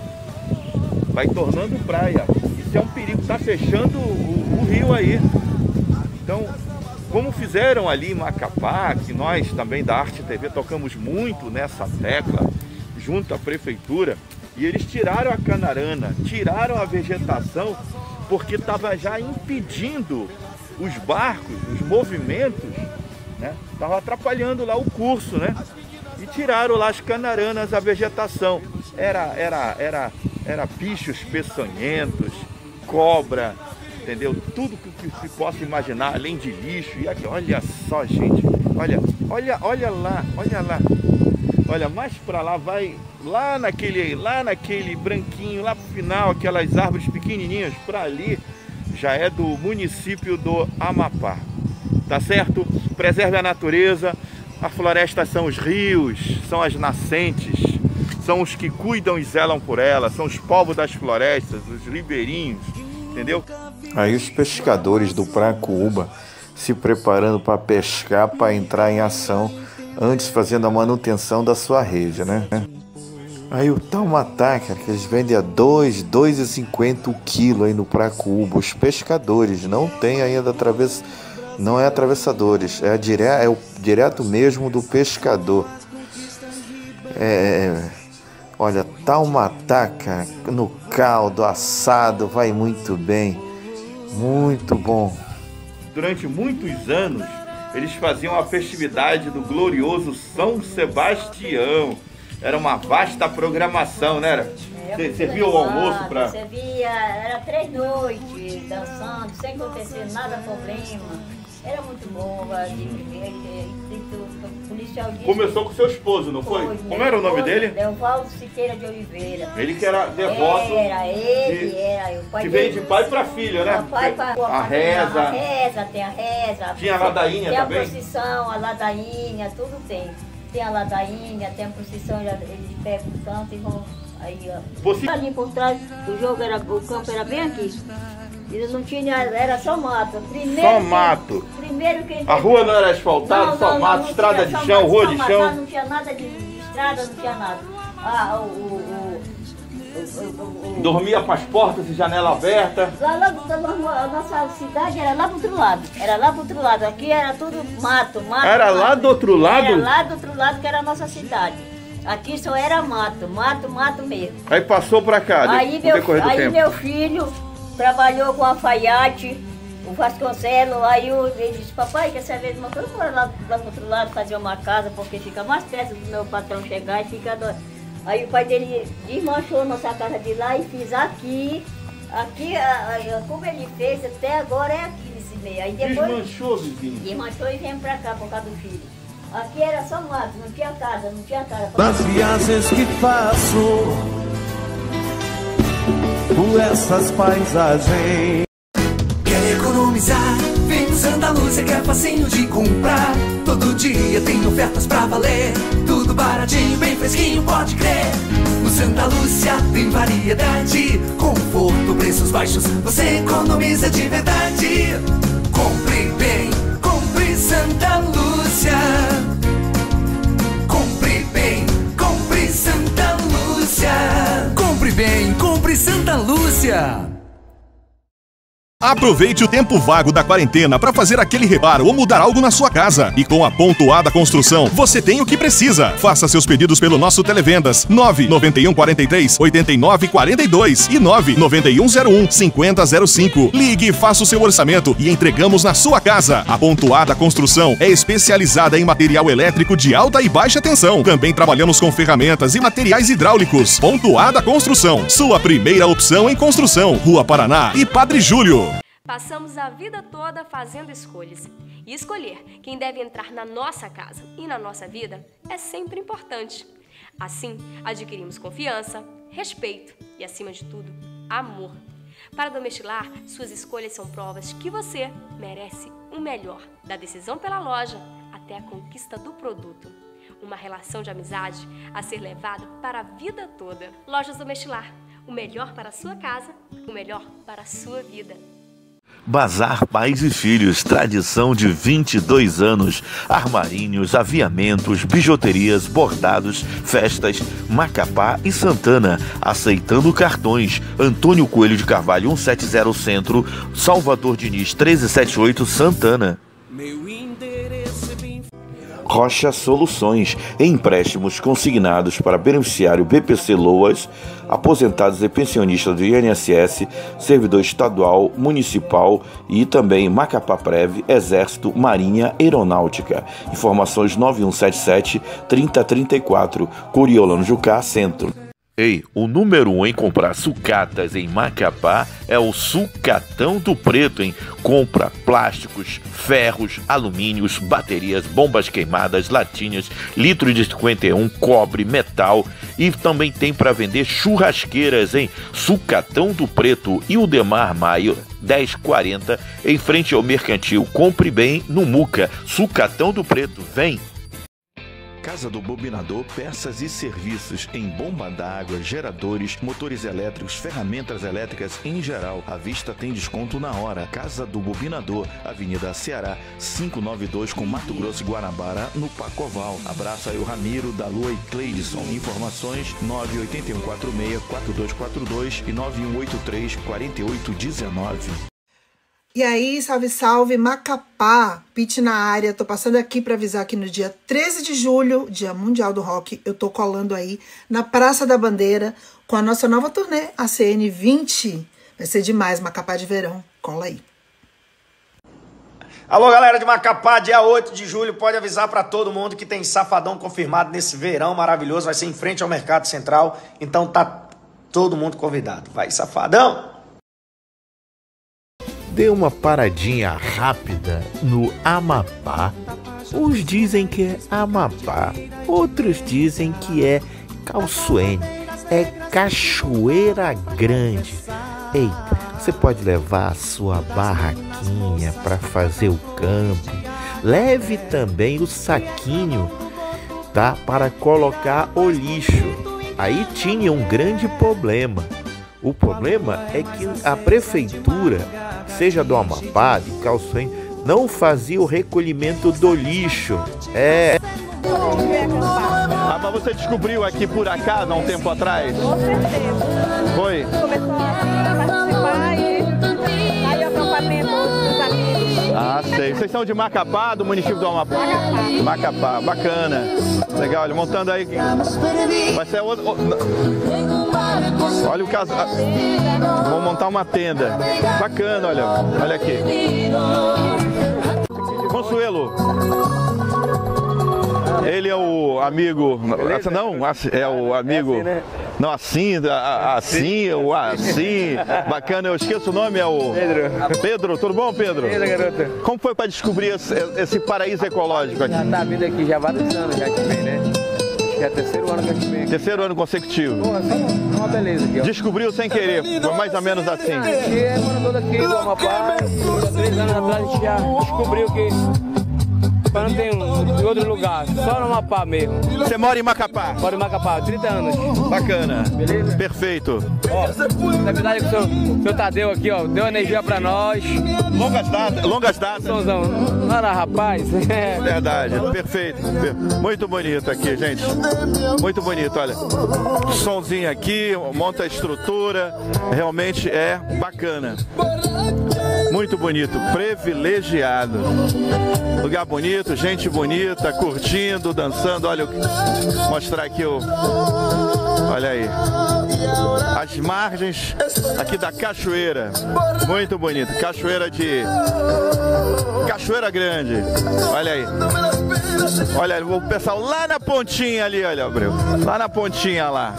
Speaker 14: Vai tornando praia. Isso é um perigo, está fechando o, o rio aí. Então, como fizeram ali em Macapá, que nós também da Arte T V tocamos muito nessa tecla, junto à prefeitura, e eles tiraram a canarana, tiraram a vegetação, porque estava já impedindo os barcos, os movimentos, né? Estava atrapalhando lá o curso, né? E tiraram lá as canaranas, a vegetação. Era, era, era, era bichos peçonhentos, cobra, entendeu? Tudo que, que se possa imaginar, além de lixo. E aqui, olha só, gente, olha, olha, olha lá, olha lá. Olha, mais para lá, vai lá naquele, lá naquele branquinho, lá pro final, aquelas árvores pequenininhas, para ali,
Speaker 2: já é do município do Amapá. Tá certo? Preserve a natureza. A floresta são os rios, são as nascentes, são os que cuidam e zelam por ela, são os povos das florestas, os ribeirinhos, entendeu?
Speaker 7: Aí os pescadores do Pracuúba se preparando para pescar, para entrar em ação, antes fazendo a manutenção da sua rede, né? Aí o taumatá, cara, que eles vendem a dois, dois e cinquenta o quilo aí no Pracuúba. Os pescadores não tem ainda através, não é atravessadores, é, dire, é o direto mesmo do pescador. É, olha, taumatá, cara, no caldo, assado, vai muito bem, muito bom.
Speaker 2: Durante muitos anos, eles faziam a festividade do glorioso São Sebastião. Era uma vasta programação, né? Você servia o almoço para...
Speaker 18: Você via, era três noites dançando, sem acontecer nada, problema. Era muito bom, o policial disse...
Speaker 2: Começou com seu esposo, não foi? foi Como era o nome dele?
Speaker 18: Leovaldo Siqueira de Oliveira.
Speaker 2: Ele que era devoto.
Speaker 18: Era, ele
Speaker 2: de,
Speaker 18: era. O pai
Speaker 2: que veio
Speaker 18: dele,
Speaker 2: de pai para filho, né?
Speaker 18: Pai pra,
Speaker 2: a reza.
Speaker 18: A reza, tem a reza.
Speaker 2: Tinha a ladainha
Speaker 18: tem
Speaker 2: também?
Speaker 18: Tem a procissão, a ladainha, tudo tem. Tem a ladainha, tem a procissão, eles pegam o canto e vão... Aí, ó. Você... Ali por trás, o jogo era, o campo era bem aqui. E não tinha, era só mato. Primeiro
Speaker 2: só
Speaker 18: que,
Speaker 2: mato.
Speaker 18: Primeiro que
Speaker 2: a rua não era asfaltada, não,
Speaker 18: só
Speaker 2: não,
Speaker 18: mato,
Speaker 2: não, não
Speaker 18: tinha,
Speaker 2: estrada de chão,
Speaker 18: mato,
Speaker 2: rua de
Speaker 18: mato,
Speaker 2: chão.
Speaker 18: Não tinha nada de, de estrada, não tinha nada. Ah, o... o, o, o, o
Speaker 2: Dormia com as portas e janela aberta.
Speaker 18: Lá, lá, a nossa cidade era lá pro outro lado. Era lá pro outro lado. Aqui era tudo mato, mato.
Speaker 2: Era
Speaker 18: mato.
Speaker 2: lá do outro lado?
Speaker 18: Era lá do outro lado que era a nossa cidade. Aqui só era mato, mato, mato mesmo.
Speaker 2: Aí passou pra cá,
Speaker 18: aí meu, aí meu filho trabalhou com a alfaiate, o Vasconcelos, aí eu, ele disse, papai, quer saber de uma coisa? Bora lá, lá pro outro lado fazer uma casa, porque fica mais perto do meu patrão chegar e fica... Do... Aí o pai dele desmanchou nossa casa de lá e fiz aqui, aqui, a, a, como ele fez, até agora é aqui nesse meio. Aí depois,
Speaker 2: desmanchou, vizinho?
Speaker 18: Desmanchou e veio pra cá por causa do filho. Aqui era só mato, não tinha casa, não tinha casa.
Speaker 3: Nas viagens que faço por essas paisagens.
Speaker 19: Quer economizar? Vem no Santa Lúcia que é facinho de comprar. Todo dia tem ofertas pra valer. Tudo baratinho, bem fresquinho, pode crer. No Santa Lúcia tem variedade, conforto, preços baixos, você economiza de verdade. Compre bem, compre Santa Lúcia. Compre bem, compre Santa Lúcia. Compre bem, compre Santa Lúcia.
Speaker 5: Aproveite o tempo vago da quarentena para fazer aquele reparo ou mudar algo na sua casa. E com a Pontuada Construção, você tem o que precisa. Faça seus pedidos pelo nosso Televendas nove nove um quatro três oito nove quatro dois e nove nove um zero um cinco zero zero cinco. Ligue, faça o seu orçamento e entregamos na sua casa. A Pontuada Construção é especializada em material elétrico de alta e baixa tensão. Também trabalhamos com ferramentas e materiais hidráulicos. Pontuada Construção, sua primeira opção em construção. Rua Paraná e Padre Júlio.
Speaker 4: Passamos a vida toda fazendo escolhas. E escolher quem deve entrar na nossa casa e na nossa vida é sempre importante. Assim, adquirimos confiança, respeito e, acima de tudo, amor. Para Domestilar, suas escolhas são provas que você merece o melhor, da decisão pela loja até a conquista do produto. Uma relação de amizade a ser levada para a vida toda. Lojas Domestilar, o melhor para a sua casa, o melhor para a sua vida.
Speaker 2: Bazar Pais e Filhos, tradição de vinte e dois anos. Armarinhos, aviamentos, bijuterias, bordados, festas, Macapá e Santana. Aceitando cartões. Antônio Coelho de Carvalho, cento e setenta Centro, Salvador Diniz, trezentos e setenta e oito, Santana. Rocha Soluções, empréstimos consignados para beneficiário B P C Loas, aposentados e pensionistas do I N S S, servidor estadual, municipal e também Macapá Prev, Exército, Marinha, Aeronáutica. Informações nove um sete sete, trinta trinta e quatro, Coriolano Jucá, Centro.
Speaker 7: Ei, o número um em comprar sucatas em Macapá é o Sucatão do Preto, hein? Compra plásticos, ferros, alumínios, baterias, bombas queimadas, latinhas, litro de cinquenta e um, cobre, metal e também tem para vender churrasqueiras, hein? Sucatão do Preto e o Demar Maio, dez quarenta, em frente ao Mercantil. Compre bem no Muca. Sucatão do Preto, vem!
Speaker 2: Casa do Bobinador, peças e serviços em bomba d'água, geradores, motores elétricos, ferramentas elétricas em geral. À vista tem desconto na hora. Casa do Bobinador, Avenida Ceará, quinhentos e noventa e dois com Mato Grosso e Guanabara, no Pacoval. Abraço aí o Ramiro, da Lua e Cleidson. Informações nove oito um quatro seis quatro dois quatro dois e nove um oito três quatro oito um nove.
Speaker 20: E aí, salve, salve, Macapá, Pit na área. Tô passando aqui para avisar que no dia treze de julho, Dia Mundial do Rock, eu tô colando aí na Praça da Bandeira com a nossa nova turnê, A C N vinte. Vai ser demais, Macapá de verão. Cola aí.
Speaker 21: Alô, galera de Macapá, dia oito de julho, pode avisar para todo mundo que tem Safadão confirmado nesse verão maravilhoso. Vai ser em frente ao Mercado Central, então tá todo mundo convidado. Vai, Safadão!
Speaker 7: Dê uma paradinha rápida no Amapá. Uns dizem que é Amapá, outros dizem que é Calçoene. É Cachoeira Grande. Ei, você pode levar a sua barraquinha para fazer o camping. Leve também o saquinho, tá? Para colocar o lixo. Aí tinha um grande problema. O problema é que a prefeitura, seja do Amapá, de Calçoene, não fazia o recolhimento do lixo. É.
Speaker 1: Ah, mas você descobriu aqui por acaso há um tempo atrás?
Speaker 22: Com certeza.
Speaker 1: Foi?
Speaker 22: Começou a participar e aí o acampamento dos amigos.
Speaker 1: Ah, sei. Vocês são de Macapá, do município do Amapá? Macapá. Macapá, bacana. Legal, olha, montando aí. Vai ser outro. Olha o caso. Vamos montar uma tenda. Bacana, olha. Olha aqui. Consuelo. Ele é o amigo. Essa não? É o amigo. É assim, né? Não, assim, assim, o assim. Bacana, eu esqueço o nome, é o. Pedro. Pedro, tudo bom, Pedro?
Speaker 23: Beleza, garota.
Speaker 1: Como foi para descobrir esse, esse paraíso ecológico aqui?
Speaker 23: Já tá vindo aqui já há vários anos já que vem, né? Acho que é o terceiro ano que a gente vem aqui.
Speaker 1: Terceiro ano consecutivo.
Speaker 23: Pô, é uma beleza aqui, ó.
Speaker 1: Descobriu sem querer, foi mais ou menos assim.
Speaker 23: A gente é morador daqui do Amapá. Há três anos atrás a gente já descobriu que não tem um, em outro lugar, só no Amapá mesmo.
Speaker 1: Você mora em Macapá?
Speaker 23: Moro em Macapá, trinta anos.
Speaker 1: Bacana.
Speaker 23: Beleza?
Speaker 1: Perfeito.
Speaker 23: Ó, na verdade, o seu, o seu Tadeu aqui, ó, deu energia pra nós.
Speaker 1: Longas datas. Longas datas.
Speaker 23: Sonzão. Olha, rapaz.
Speaker 1: Verdade, perfeito. Muito bonito aqui, gente. Muito bonito, olha. Somzinho aqui, monta a estrutura. Realmente é bacana. Muito bonito, privilegiado. Lugar bonito, gente bonita, curtindo, dançando. Olha, vou mostrar aqui o... Olha aí. As margens aqui da cachoeira. Muito bonito. Cachoeira de... Cachoeira Grande. Olha aí. Olha, o pessoal lá na pontinha ali, olha, Abreu. Lá na pontinha lá.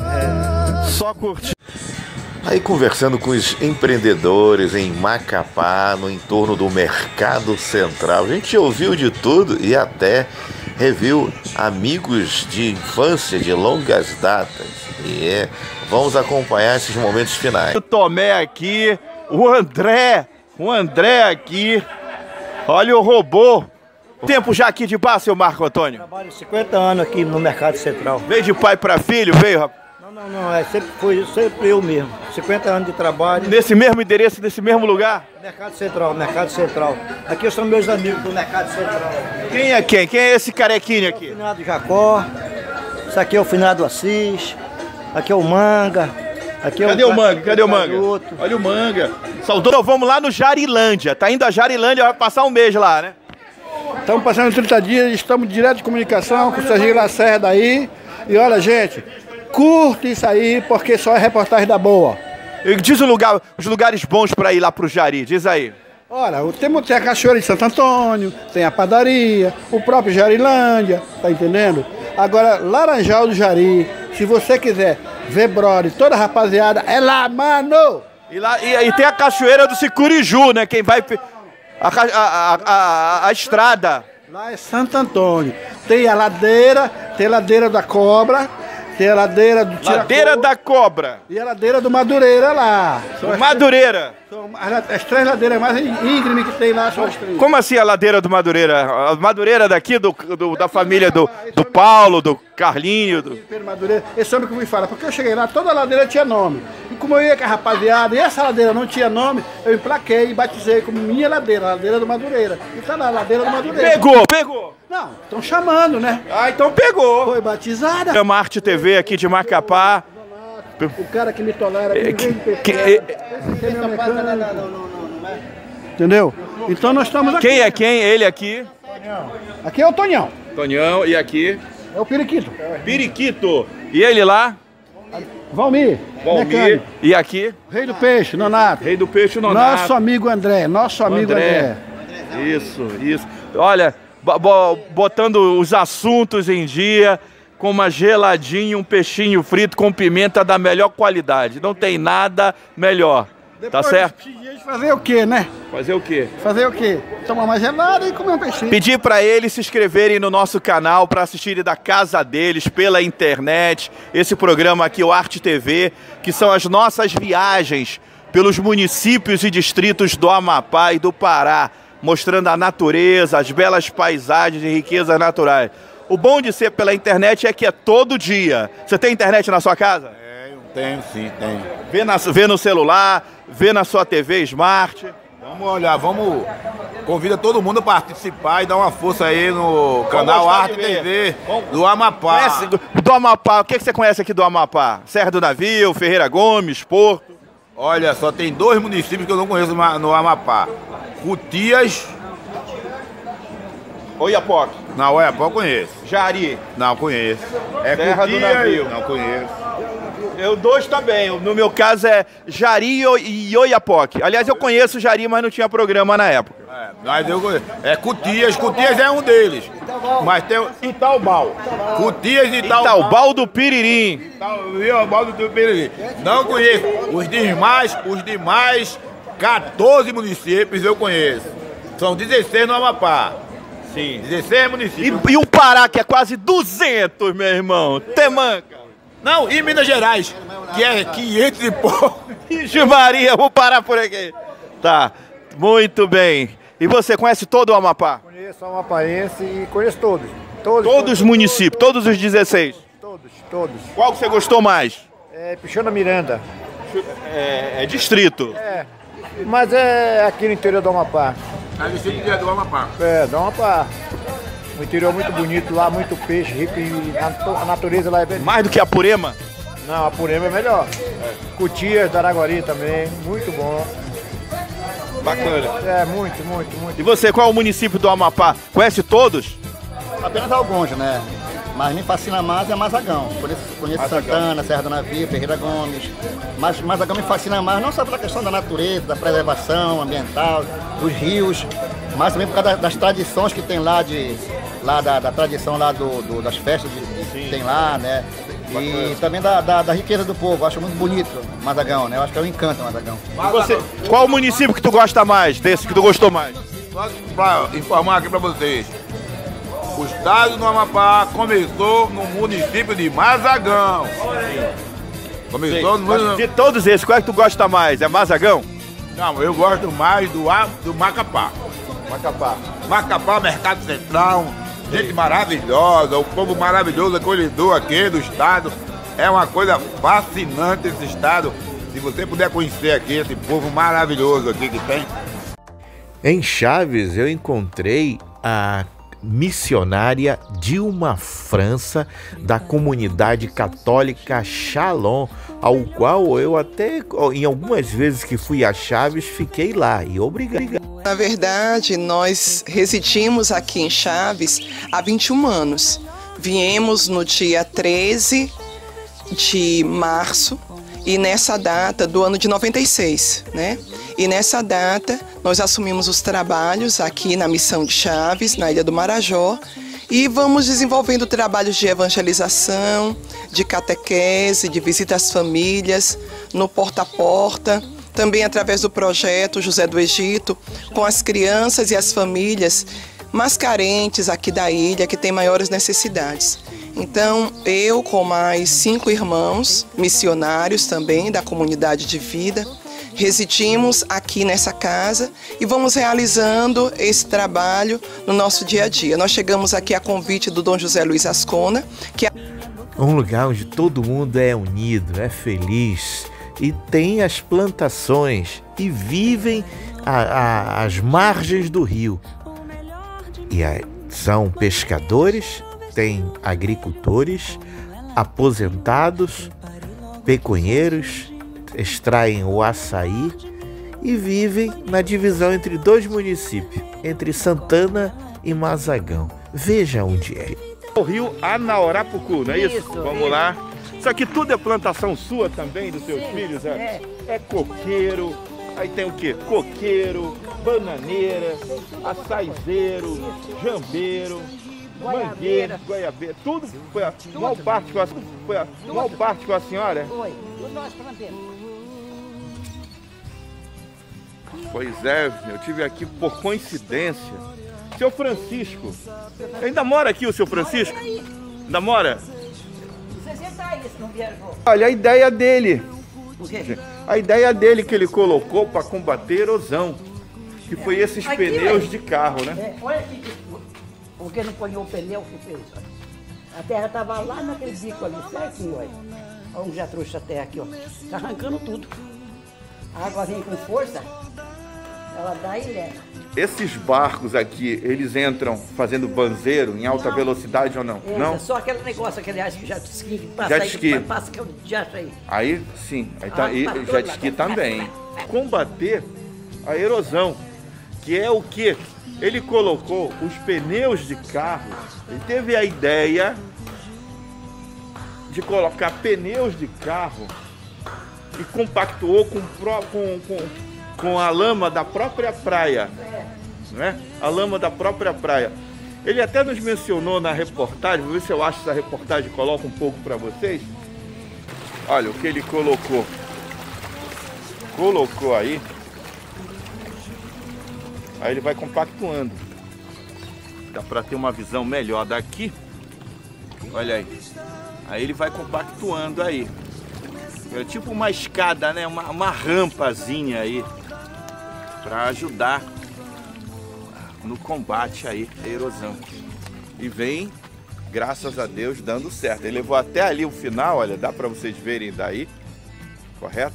Speaker 1: Só curtir.
Speaker 7: Aí conversando com os empreendedores em Macapá, no entorno do Mercado Central, a gente ouviu de tudo e até reviu amigos de infância de longas datas. E é, vamos acompanhar esses momentos finais.
Speaker 1: O Tomé aqui, o André, o André aqui, olha o robô. Tempo já aqui de bar, seu Marco Antônio?
Speaker 24: Trabalho cinquenta anos aqui no Mercado Central.
Speaker 1: Veio de pai para filho, veio, rapaz?
Speaker 24: Não, não, não, é sempre, foi sempre eu mesmo. cinquenta anos de trabalho.
Speaker 1: Nesse mesmo endereço, nesse mesmo lugar?
Speaker 24: Mercado Central, Mercado Central. Aqui são meus amigos do Mercado Central.
Speaker 1: Quem é quem? Quem é esse carequinho aqui?
Speaker 24: É o finado Jacó. Isso aqui é o finado Assis. Aqui é o Manga. Aqui é
Speaker 1: Cadê
Speaker 24: o,
Speaker 1: o Manga? Cadê o Manga?
Speaker 24: Garoto.
Speaker 1: Olha o Manga. Saudoso, vamos lá no Jarilândia. Tá indo a Jarilândia, vai passar um mês lá, né?
Speaker 25: Estamos passando trinta dias, estamos direto de comunicação com o Serginho Lacerda aí. E olha, gente, curte isso aí, porque só é reportagem da boa.
Speaker 1: E diz o lugar, os lugares bons para ir lá pro Jari, diz aí.
Speaker 25: Olha, tem, tem a Cachoeira de Santo Antônio, tem a padaria, o próprio Jarilândia, tá entendendo? Agora, Laranjal do Jari, se você quiser ver brother, toda a rapaziada, é lá, mano!
Speaker 2: E, lá, e, e tem a cachoeira do Sicuriju, né? Quem vai... A, a, a, a, a estrada.
Speaker 25: Lá é Santo Antônio. Tem a ladeira, tem a ladeira da Cobra, tem a ladeira do Tiracu,
Speaker 2: Ladeira da Cobra.
Speaker 25: E a ladeira do Madureira lá.
Speaker 2: São Madureira.
Speaker 25: São as, as três ladeiras mais íngremes que tem lá são as três.
Speaker 2: Como assim a ladeira do Madureira? A Madureira daqui, do, do, da família do, do Paulo, do Carlinho. Do...
Speaker 25: Pedro Madureira, esse homem que me fala, porque eu cheguei lá, toda a ladeira tinha nome. E como eu ia com a rapaziada, e essa ladeira não tinha nome, eu emplaquei e batizei como minha ladeira, a ladeira do Madureira. E tá lá, a ladeira do Madureira.
Speaker 2: Pegou, pegou!
Speaker 25: Não, estão chamando, né?
Speaker 2: Ah, então pegou!
Speaker 25: Foi batizada.
Speaker 2: É uma Arte T V aqui de Macapá.
Speaker 25: O cara que me tolera,
Speaker 2: É,
Speaker 25: que,
Speaker 2: que-
Speaker 25: que,
Speaker 2: que-
Speaker 25: é meu mecânico. Entendeu? Então nós estamos aqui.
Speaker 2: Quem é quem? Ele aqui.
Speaker 25: Aqui é o Tonhão.
Speaker 2: Tonhão, e aqui?
Speaker 25: É o Periquito.
Speaker 2: Periquito. E ele lá?
Speaker 25: Valmir.
Speaker 2: Valmir.
Speaker 25: Mecânico.
Speaker 2: E aqui?
Speaker 25: Rei do Peixe, Nonato.
Speaker 2: Rei do Peixe, Nonato.
Speaker 25: Nosso amigo André, nosso amigo André.
Speaker 2: Isso, isso. Olha, bo- bo- botando os assuntos em dia, com uma geladinha, um peixinho frito com pimenta da melhor qualidade. Não tem nada melhor. Tá certo?
Speaker 25: Fazer o quê, né?
Speaker 2: Fazer o quê?
Speaker 25: Fazer o quê? Tomar uma gelada e comer um peixinho.
Speaker 2: Pedir para eles se inscreverem no nosso canal para assistirem da casa deles pela internet. Esse programa aqui, o Arte T V, que são as nossas viagens pelos municípios e distritos do Amapá e do Pará, mostrando a natureza, as belas paisagens e riquezas naturais. O bom de ser pela internet é que é todo dia. Você tem internet na sua casa?
Speaker 6: Tenho sim, tenho.
Speaker 2: Vê, na, vê no celular, vê na sua T V Smart.
Speaker 6: Vamos olhar, vamos. Convida todo mundo a participar e dar uma força aí no canal
Speaker 2: gostar
Speaker 6: Arte
Speaker 2: de ver.
Speaker 6: T V do Amapá.
Speaker 2: Conhece, do Amapá, o que, que você conhece aqui do Amapá? Serra do Navio, Ferreira Gomes, Porto?
Speaker 6: Olha, só tem dois municípios que eu não conheço ma- no Amapá. Cutias.
Speaker 2: Oiapoque.
Speaker 6: Não, Oiapoque eu conheço.
Speaker 2: Jari.
Speaker 6: Não, conheço. É
Speaker 2: Serra do
Speaker 6: Cutias,
Speaker 2: Navio.
Speaker 6: não conheço.
Speaker 2: Eu dois também. No meu caso é Jari e Oiapoque. Aliás, eu conheço Jari, mas não tinha programa na época.
Speaker 6: É, mas eu conheço. É Cutias, Cutias é um deles. Mas tem o Itaubal. Cutias e Itaubal.
Speaker 2: Itaubal do Piririm.
Speaker 6: Itaubal do Piririm. Não conheço. Os demais, os demais quatorze municípios eu conheço. São dezesseis no Amapá.
Speaker 2: Sim.
Speaker 6: dezesseis municípios.
Speaker 2: E, e o Pará, que é quase duzentos, meu irmão. Temanca.
Speaker 6: Não, e Minas Gerais, que é quinhentos e pouco.
Speaker 2: Ixi Maria, vou parar por aqui. Tá, muito bem. E você conhece todo o Amapá?
Speaker 25: Conheço o amapaense e conheço todos. Todos,
Speaker 2: Todos os municípios, todos os dezesseis?
Speaker 25: Todos, todos.
Speaker 2: Qual que você gostou mais?
Speaker 25: É Pixona Miranda.
Speaker 2: É, é distrito.
Speaker 25: É, mas é aqui no interior do Amapá.
Speaker 6: A distrito do Amapá.
Speaker 25: É, do Amapá. O interior é muito bonito lá, muito peixe, rico e a natureza lá é bem...
Speaker 2: Mais do que a Purema?
Speaker 25: Não, a Purema é melhor. Cutias, Daraguari também, muito bom.
Speaker 2: Bacana.
Speaker 25: É, muito, muito, muito.
Speaker 2: E você, qual é o município do Amapá? Conhece todos?
Speaker 24: Apenas alguns, né? Mas me fascina mais é Mazagão. Por isso conheço
Speaker 2: Mazagão.
Speaker 24: Santana, Serra do Navio, Ferreira Gomes. Mas Mazagão me fascina mais, não só pela questão da natureza, da preservação ambiental, dos rios, mas também por causa das, das tradições que tem lá, de, lá da, da tradição lá do, do- das festas de- de- que tem lá, né? E também da, da, da riqueza do povo. Acho muito bonito Mazagão, né? Eu acho que é um encanto Mazagão.
Speaker 2: E você, qual o município que tu gosta mais, desse que tu gostou mais?
Speaker 6: Só para informar aqui para vocês. O estado do Amapá começou no município de Mazagão. Começou
Speaker 2: Sim,
Speaker 6: no
Speaker 2: mas de todos esses, qual é que tu gosta mais? É Mazagão?
Speaker 6: Não, eu gosto mais do, A- do Macapá. Macapá. Macapá, Mercado Central, gente maravilhosa, o povo maravilhoso, acolhedor aqui do estado. É uma coisa fascinante esse estado. Se você puder conhecer aqui esse povo maravilhoso aqui que tem.
Speaker 7: Em Chaves eu encontrei a missionária Dilma França, da comunidade católica Shalom, ao qual eu até, em algumas vezes que fui a Chaves, fiquei lá e obrigado.
Speaker 8: Na verdade, nós residimos aqui em Chaves há vinte e um anos. Viemos no dia treze de março e nessa data do ano de noventa e seis, né? E nessa data nós assumimos os trabalhos aqui na missão de Chaves, na Ilha do Marajó, E vamos desenvolvendo trabalhos de evangelização, de catequese, de visita às famílias, no porta a porta, também através do projeto José do Egito, com as crianças e as famílias mais carentes aqui da ilha, que têm maiores necessidades. Então, eu com mais cinco irmãos, missionários também da comunidade de vida, residimos aqui nessa casa e vamos realizando esse trabalho no nosso dia a dia. Nós chegamos aqui a convite do Dom José Luiz Ascona, que é
Speaker 7: um lugar onde todo mundo é unido, é feliz e tem as plantações e vivem a, a, às margens do rio. E aí, são pescadores, tem agricultores, aposentados, pecuinheiros, extraem o açaí e vivem na divisão entre dois municípios, entre Santana e Mazagão. Veja onde é.
Speaker 2: O rio Anaurapucu, não é isso?
Speaker 9: Isso,
Speaker 2: Vamos
Speaker 9: isso.
Speaker 2: lá. Isso aqui tudo é plantação sua também, dos seus
Speaker 9: Sim,
Speaker 2: filhos? É?
Speaker 9: é.
Speaker 2: É coqueiro, aí tem o quê? Coqueiro, bananeira, açaizeiro, jambeiro, mangueira, goiabeira, tudo foi a maior parte com a, foi a maior parte com a senhora?
Speaker 9: Foi, tudo nós plantamos.
Speaker 2: Pois é, eu tive aqui por coincidência. Seu Francisco, ainda mora aqui o seu Francisco? Ainda mora?
Speaker 9: sessenta aí, se não viajou.
Speaker 2: Olha a ideia dele.
Speaker 9: O quê?
Speaker 2: A ideia dele que ele colocou para combater erosão, que foi esses
Speaker 9: Aqui,
Speaker 2: pneus
Speaker 9: olha.
Speaker 2: de carro, né?
Speaker 9: É, olha aqui, porque não ponhou o pneu que fez. Olha. A terra estava lá naquele bico ali, certinho, olha. Olha onde já trouxe a terra aqui, ó. Tá arrancando tudo. A água vem com força, ela dá e leva.
Speaker 2: Esses barcos aqui, eles entram fazendo banzeiro em alta
Speaker 9: Não.
Speaker 2: velocidade ou não?
Speaker 9: É,
Speaker 2: Não?
Speaker 9: só aquele negócio, aquele jet ski que passa
Speaker 2: Jet
Speaker 9: aí,
Speaker 2: ski.
Speaker 9: que passa que eu já aí.
Speaker 2: Aí sim, aí tá,
Speaker 9: Ah,
Speaker 2: e
Speaker 9: tá
Speaker 2: jet
Speaker 9: todo
Speaker 2: ski
Speaker 9: lá.
Speaker 2: também. Combater a erosão, que é o que? Ele colocou os pneus de carro, ele teve a ideia de colocar pneus de carro e compactuou com, pró- com, com, com a lama da própria praia, né? A lama da própria praia. Ele até nos mencionou na reportagem, vou ver se eu acho essa reportagem, coloco um pouco para vocês. Olha o que ele colocou. Colocou aí. Aí ele vai compactuando. Dá para ter uma visão melhor daqui. Olha aí. Aí ele vai compactuando aí. É tipo uma escada, né? Uma, uma rampazinha aí. Para ajudar no combate aí à erosão. E vem, graças a Deus, dando certo. Ele levou até ali o final, olha, dá para vocês verem daí. Correto?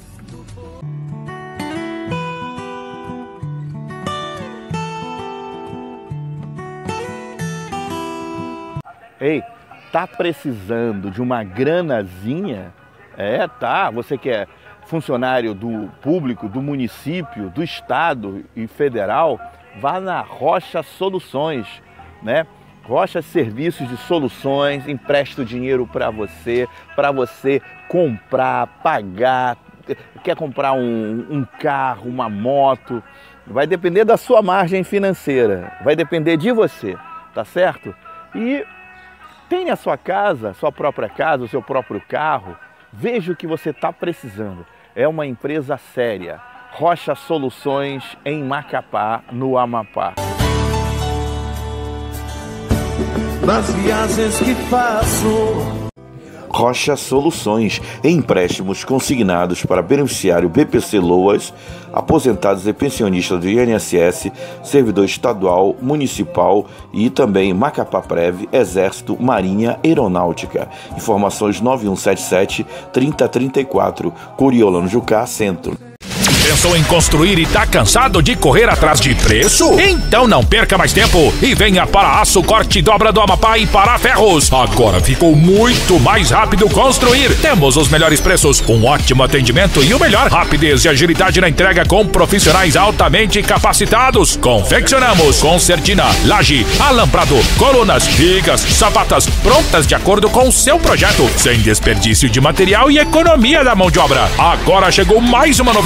Speaker 2: Ei, tá precisando de uma granazinha? É, tá. Você que é funcionário do público, do município, do estado e federal, vá na Rocha Soluções, né? Rocha Serviços de Soluções, empresta o dinheiro para você, para você comprar, pagar, quer comprar um, um carro, uma moto, vai depender da sua margem financeira, vai depender de você, tá certo? E tenha a sua casa, sua própria casa, o seu próprio carro, veja o que você está precisando. É uma empresa séria. Rocha Soluções em Macapá, no Amapá.
Speaker 3: Nas viagens que faço.
Speaker 2: Rocha Soluções, empréstimos consignados para beneficiário B P C Loas, aposentados e pensionistas do I N S S, servidor estadual, municipal e também Macapá Prev, Exército, Marinha, Aeronáutica. Informações nove um sete sete, trinta trinta e quatro, Coriolano Jucá, Centro.
Speaker 11: Pensou em construir e tá cansado de correr atrás de preço? Então não perca mais tempo e venha para Aço Corte Dobra do Amapá e Pará Ferros. Agora ficou muito mais rápido construir. Temos os melhores preços, um ótimo atendimento e o melhor, rapidez e agilidade na entrega com profissionais altamente capacitados. Confeccionamos concertina, laje, alambrado, colunas, vigas, sapatas prontas de acordo com o seu projeto, sem desperdício de material e economia da mão de obra. Agora chegou mais uma novidade.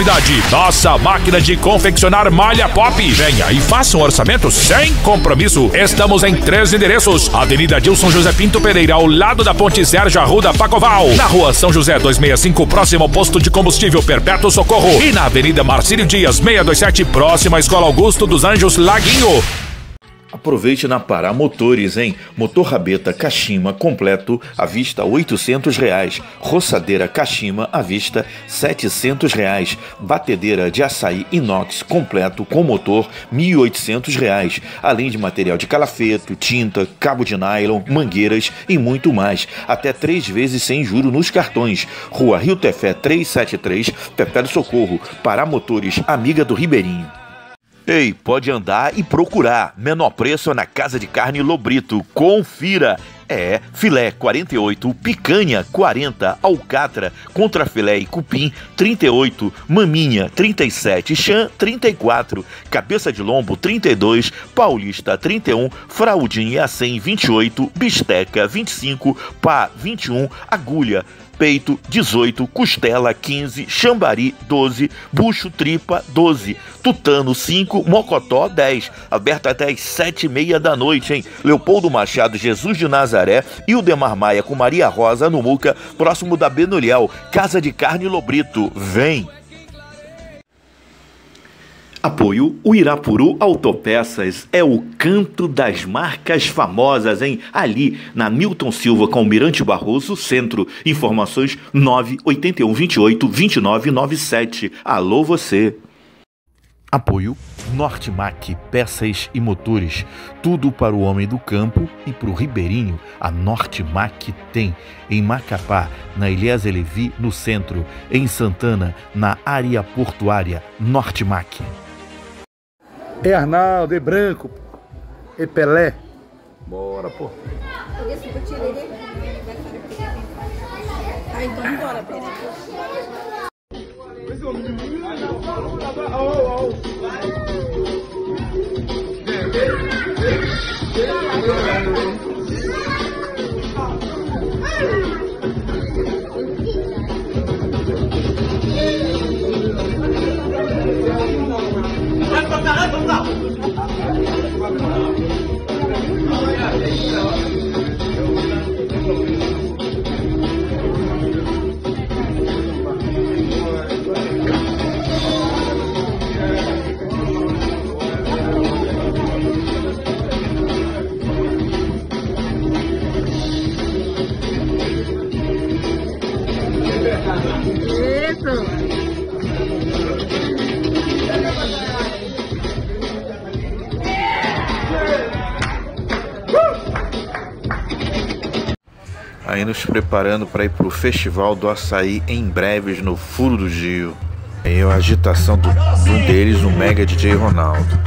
Speaker 11: Nossa máquina de confeccionar malha pop. Venha e faça um orçamento sem compromisso. Estamos em três endereços. Avenida Dilson José Pinto Pereira, ao lado da Ponte Sérgio Arruda Pacoval. Na Rua São José duzentos e sessenta e cinco, próximo ao posto de combustível Perpétuo Socorro. E na Avenida Marcílio Dias seiscentos e vinte e sete, próxima à Escola Augusto dos Anjos Laguinho.
Speaker 2: Aproveite na Pará Motores, hein? Motor rabeta Kashima completo à vista oitocentos reais. Roçadeira Kashima à vista setecentos reais. Batedeira de açaí inox completo com motor mil e oitocentos reais. Além de material de calafeto, tinta, cabo de nylon, mangueiras e muito mais. Até três vezes sem juro nos cartões. Rua Rio Tefé trezentos e setenta e três, Pepé do Socorro. Pará Motores, amiga do Ribeirinho. Ei, pode andar e procurar. Menor preço na Casa de Carne Lobrito. Confira. É, filé quarenta e oito, picanha quarenta, alcatra, contrafilé e cupim trinta e oito, maminha trinta e sete, chã trinta e quatro, cabeça de lombo trinta e dois, paulista trinta e um, fraldinha a cem vinte e oito, bisteca vinte e cinco, pá vinte e um, agulha peito dezoito, costela quinze, chambari doze, bucho tripa doze, tutano cinco, mocotó dez. Aberto até às sete e meia da noite, hein? Leopoldo Machado, Jesus de Nazaré e o Demar Maia com Maria Rosa no Muca, próximo da Benoliel. Casa de Carne Lobrito. Vem! Apoio o Irapuru Autopeças, é o canto das marcas famosas, hein? Ali na Milton Silva com Almirante Barroso, Centro. Informações nove oito um, vinte e oito, vinte e nove noventa e sete. Alô você! Apoio Nortemac, peças e motores, tudo para o homem do campo e para o ribeirinho. A Nortemac tem em Macapá, na Eliezer Levi, no centro, em Santana, na área portuária. Nortemac.
Speaker 25: É Arnaldo, é Branco, é Pelé. Bora, pô.
Speaker 20: Ah, então bora, Pelé.
Speaker 2: Aí nos preparando para ir para o Festival do Açaí em breves no Furo do Gil. Aí a agitação do, de um deles, o Mega D J Ronaldo.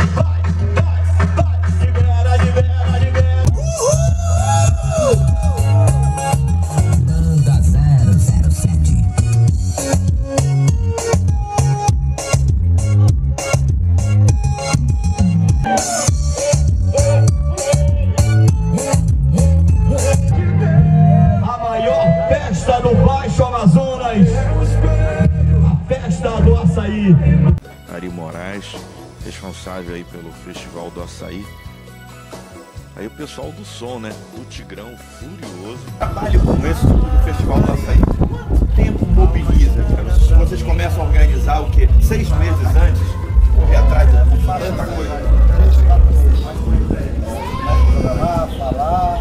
Speaker 2: Ari Moraes, responsável aí pelo Festival do Açaí. Aí o pessoal do som, né? O Tigrão Furioso. Trabalho como esse do Festival do Açaí. O tempo mobiliza, cara. Se vocês começam a organizar o quê? Seis meses antes, correr atrás de tanta coisa.
Speaker 25: Falar, falar,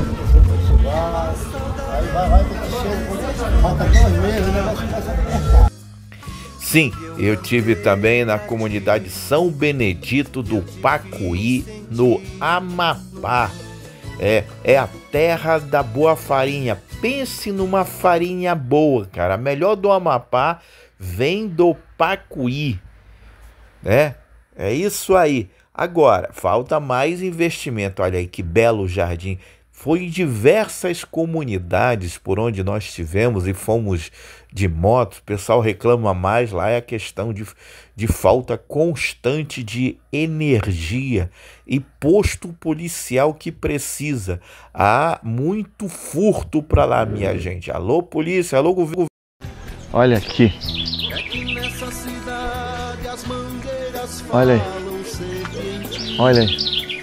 Speaker 25: aí vai, vai, falta dois meses, o negócio começa a começar.
Speaker 2: Sim, eu tive também na comunidade São Benedito do Pacuí, no Amapá. É, é a terra da boa farinha. Pense numa farinha boa, cara. A melhor do Amapá vem do Pacuí. É, é isso aí. Agora, falta mais investimento. Olha aí que belo jardim. Foi em diversas comunidades por onde nós estivemos e fomos de moto. O pessoal reclama mais lá, é a questão de, de falta constante de energia e posto policial que precisa. Há muito furto para lá, minha gente. Alô, polícia, alô, governo. Olha aqui. Olha aí. Olha aí.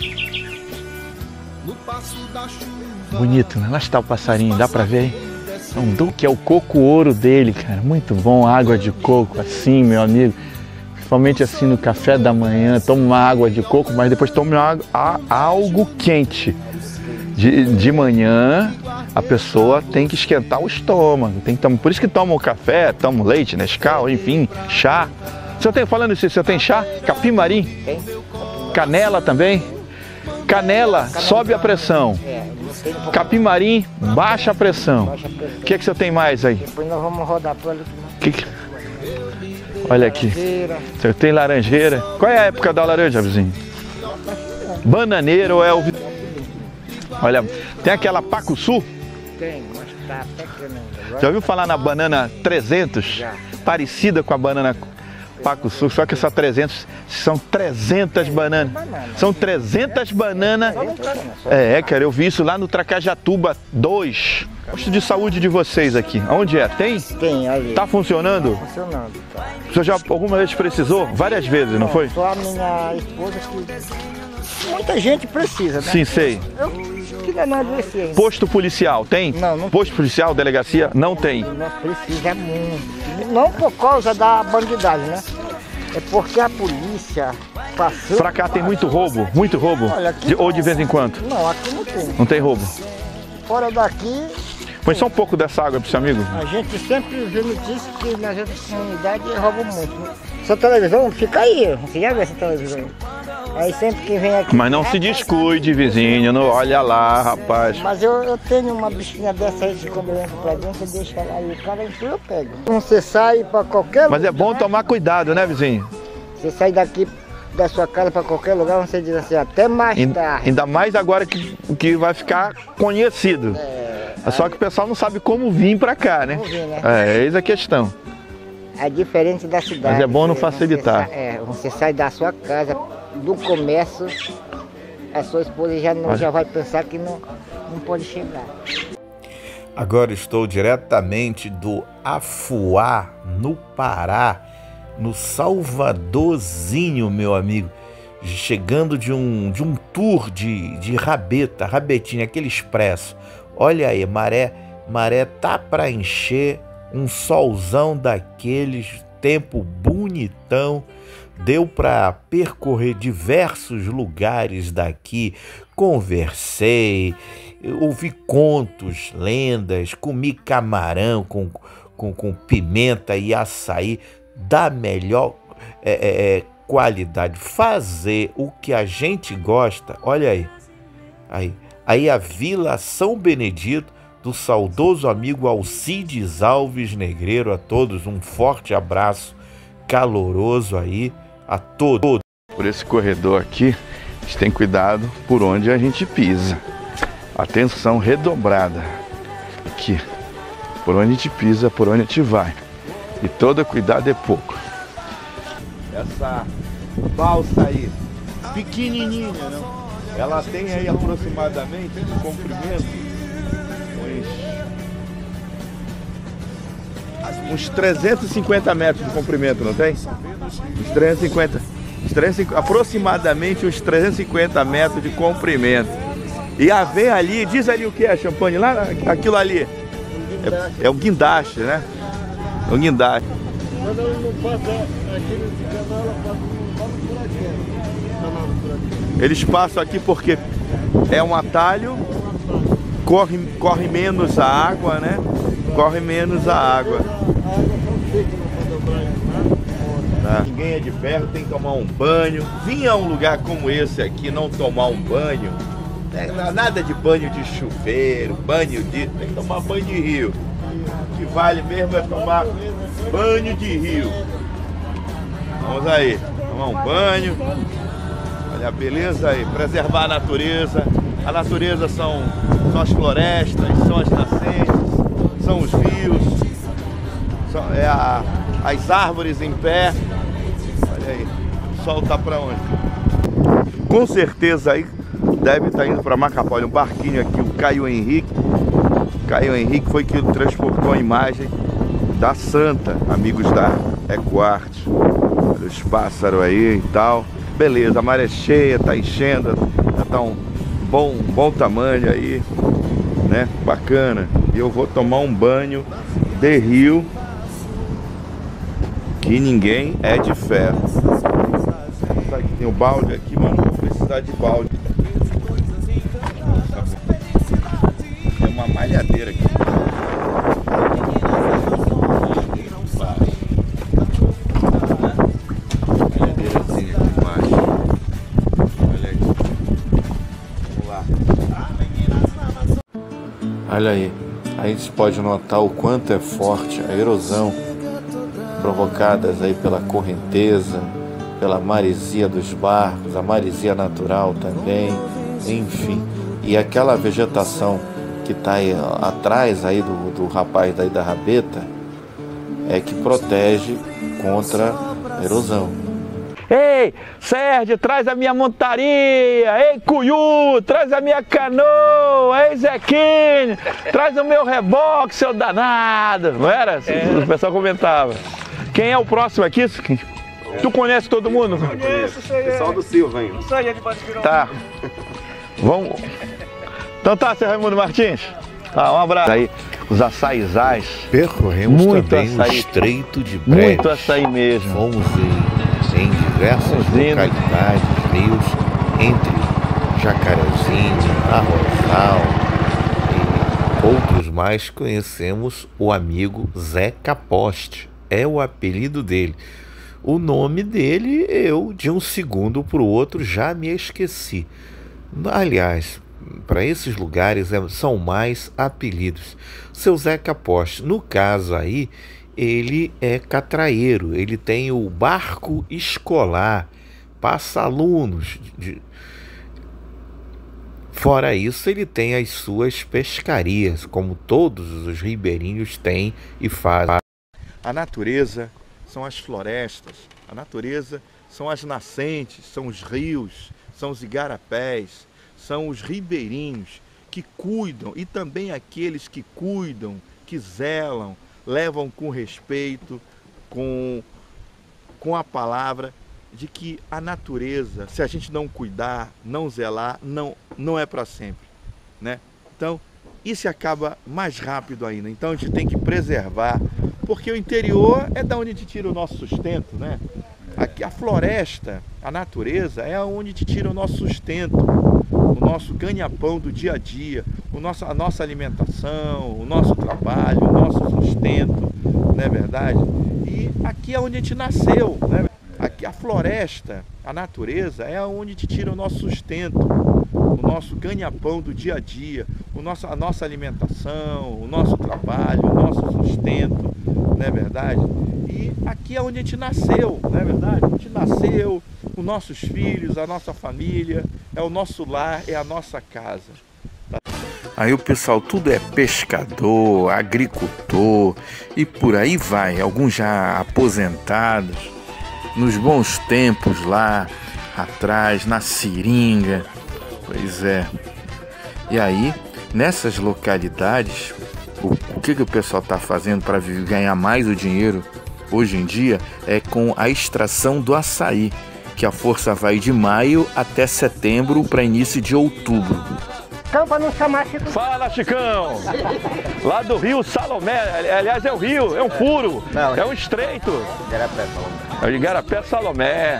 Speaker 2: Bonito, né? Lá está o passarinho, dá pra ver aí? Um do que é o coco ouro dele, cara. Muito bom, água de coco, assim, meu amigo. Principalmente assim no café da manhã, toma uma água de coco, mas depois toma água, algo quente. De, de manhã, a pessoa tem que esquentar o estômago. Tem que tomar, por isso que toma o café, toma o leite, Nescau, enfim, chá. O senhor tem, falando isso, o senhor tem chá? Capim-marim? Tem. Canela também? Canela, sobe a pressão. Capim-marim, baixa a pressão. O que é que você tem mais aí?
Speaker 12: Depois nós vamos rodar por ali.
Speaker 2: Que que... Olha aqui. Você tem laranjeira. Qual é a época da laranja, vizinho? Bananeira ou é o... Olha, tem aquela Pacuçu?
Speaker 12: Tem, mas tá pequena ainda.
Speaker 2: Já ouviu falar na banana trezentos? Já. Parecida com a banana Pacuçu, só que essa trezentos são trezentas bananas. São trezentas bananas. É, é, cara, eu vi isso lá no Tracajatuba dois. Posto de saúde de vocês aqui. Onde é? Tem?
Speaker 12: Tem, ali.
Speaker 2: Tá funcionando?
Speaker 12: Tá funcionando, tá.
Speaker 2: O senhor já alguma vez precisou? Várias vezes, não foi?
Speaker 12: Só a minha esposa que... Muita gente precisa, né?
Speaker 2: Sim, sei.
Speaker 12: Eu queria não adoecer ainda.
Speaker 2: Posto policial, tem?
Speaker 12: Não, não.
Speaker 2: Posto policial, delegacia? Não tem.
Speaker 12: Nós precisamos muito. Não por causa da bandidagem, né? É porque a polícia passou...
Speaker 2: Pra cá tem muito roubo? Muito roubo?
Speaker 12: Olha, aqui
Speaker 2: de, ou de vez em quando?
Speaker 12: Não, aqui não tem.
Speaker 2: Não tem roubo?
Speaker 12: Fora daqui...
Speaker 2: Põe só um pouco dessa água pro seu amigo.
Speaker 12: A gente sempre vê notícia que nas outras comunidades roubam muito. Essa televisão fica aí, você já viu essa televisão? Aí sempre que vem aqui...
Speaker 2: Mas não se descuide, vizinho, não olha lá, rapaz.
Speaker 12: Mas eu, eu tenho uma bichinha dessa aí que quando eu entro pra dentro, eu deixo ela aí, o cara entrou, eu pego. Você sai pra qualquer lugar...
Speaker 2: Mas é bom tomar cuidado, né, vizinho?
Speaker 12: Você sai daqui da sua casa pra qualquer lugar, você diz assim, até mais tarde.
Speaker 2: Ainda mais agora que, que vai ficar conhecido. É, só que o pessoal não sabe como vir pra cá, né?
Speaker 12: Vir, né?
Speaker 2: É, eis a questão.
Speaker 12: É diferente da cidade.
Speaker 2: Mas é bom não facilitar.
Speaker 12: Você sai, é, você sai da sua casa, do comércio, a sua esposa já, não, já vai pensar que não, não pode chegar.
Speaker 7: Agora estou diretamente do Afuá, no Pará, no Salvadorzinho, meu amigo. Chegando de um, de um tour de, de rabeta, rabetinha, aquele expresso. Olha aí, maré, maré tá para encher, um solzão daqueles, tempo bonitão. Deu para percorrer diversos lugares daqui, conversei, ouvi contos, lendas, comi camarão com, com, com pimenta e açaí da melhor é, é, qualidade. Fazer o que a gente gosta, olha aí, aí, aí a Vila São Benedito, do saudoso amigo Alcides Alves Negreiro. A todos um forte abraço caloroso aí. A todo.
Speaker 2: Por esse corredor aqui, a gente tem cuidado por onde a gente pisa. Atenção redobrada. Aqui, por onde a gente pisa, por onde a gente vai. E todo cuidado é pouco. Essa balsa aí, pequenininha, não? Ela tem aí aproximadamente de comprimento uns, uns trezentos e cinquenta metros de comprimento, não tem? Uns trezentos e cinquenta, uns trezentos e cinquenta, aproximadamente uns trezentos e cinquenta metros de comprimento. E a vem ali, diz ali o que é, Champagne? Lá, aquilo ali. É, é o guindaste, né? É o guindaste.
Speaker 25: Quando ela não passa aqui nesse canal, ela passa por aqui.
Speaker 2: Eles passam aqui porque é um atalho, corre, corre menos a água, né? Corre menos a água. Tá. Ninguém é de ferro, tem que tomar um banho. Vir a um lugar como esse aqui, não tomar um banho, é nada de banho de chuveiro, banho de... tem que tomar banho de rio. O que vale mesmo é tomar banho de rio. Vamos aí, tomar um banho. Olha a beleza aí, preservar a natureza. A natureza são, são as florestas, são as nascentes, são os rios, são, é a, as árvores em pé. Olha aí, o sol tá para onde? Com certeza aí deve estar indo para Macapá. Olha um barquinho aqui, o Caio Henrique. Caio Henrique foi que transportou a imagem da Santa, amigos da EcoArt. Olha os pássaros aí e tal. Beleza, a maré cheia, tá enchendo, já tá um bom, bom tamanho aí, né? Bacana. E eu vou tomar um banho de rio, que ninguém é de ferro. Sabe que tem o balde aqui, mas não vou precisar de balde. Tem uma malhadeira aqui. Malhadeirazinha aqui embaixo. Olha aí. Vamos lá. Olha aí. Aí você pode notar o quanto é forte a erosão provocadas aí pela correnteza, pela maresia dos barcos, a maresia natural também, enfim. E aquela vegetação que está aí atrás aí do, do rapaz daí da rabeta é que protege contra a erosão. Ei, Sérgio, traz a minha montaria! Ei, Cuiú, traz a minha canoa! Ei, Zequinho, traz o meu reboque, seu danado! Não era? É. O pessoal comentava. Quem é o próximo aqui? Tu conhece todo mundo?
Speaker 10: Eu conheço, isso aí. Pessoal do Silva, hein? Isso aí é de Bate Virão.
Speaker 2: Tá. Vamos. Então tá, seu Raimundo Martins. Tá, um abraço. Aí, os açaizais.
Speaker 7: Percorremos
Speaker 2: muito
Speaker 7: também
Speaker 2: açaí.
Speaker 7: o Estreito de Breves.
Speaker 2: Muito açaí mesmo.
Speaker 7: Fomos em, em diversas localidades, rios, entre Jacarezinho, Arrozal e outros mais. Conhecemos o amigo Zé Caposte. É o apelido dele. O nome dele, eu, de um segundo para o outro, já me esqueci. Aliás, para esses lugares é, são mais apelidos. Seu Zé Caposte, no caso aí, ele é catraieiro, ele tem o barco escolar, passa alunos. De... Fora isso, ele tem as suas pescarias, como todos os ribeirinhos têm e fazem. A natureza são as florestas, a natureza são as nascentes, são os rios, são os igarapés, são os ribeirinhos que cuidam, e também aqueles que cuidam, que zelam, levam com respeito, com, com a palavra de que a natureza, se a gente não cuidar, não zelar, não, não é para sempre, né? Então, isso acaba mais rápido ainda. Então, a gente tem que preservar, porque o interior é da onde a gente tira o nosso sustento, né? Aqui, a floresta, a natureza, é onde te tira o nosso sustento, o nosso ganha-pão do dia a dia, o nosso, a nossa alimentação, o nosso trabalho, o nosso sustento, não é verdade? E aqui é onde a gente nasceu, né? Aqui, a floresta, a natureza, é onde te tira o nosso sustento, o nosso ganha-pão do dia a dia, o nosso, a nossa alimentação, o nosso trabalho, o nosso sustento, não é verdade? E aqui é onde a gente nasceu, não é verdade? A gente nasceu, os nossos filhos, a nossa família, é o nosso lar, é a nossa casa. Aí o pessoal tudo é pescador, agricultor e por aí vai, alguns já aposentados, nos bons tempos lá atrás, na seringa, pois é. E aí, nessas localidades, o, o que, que o pessoal está fazendo para ganhar mais o dinheiro hoje em dia é com a extração do açaí, que a força vai de maio até setembro para início de outubro.
Speaker 12: Então, para não chamar Chico.
Speaker 2: Fala, Chicão! Lá do Rio Salomé, aliás é o rio, é um furo, não, é um estreito.
Speaker 24: Igarapé Salomé.
Speaker 2: É o Igarapé Salomé,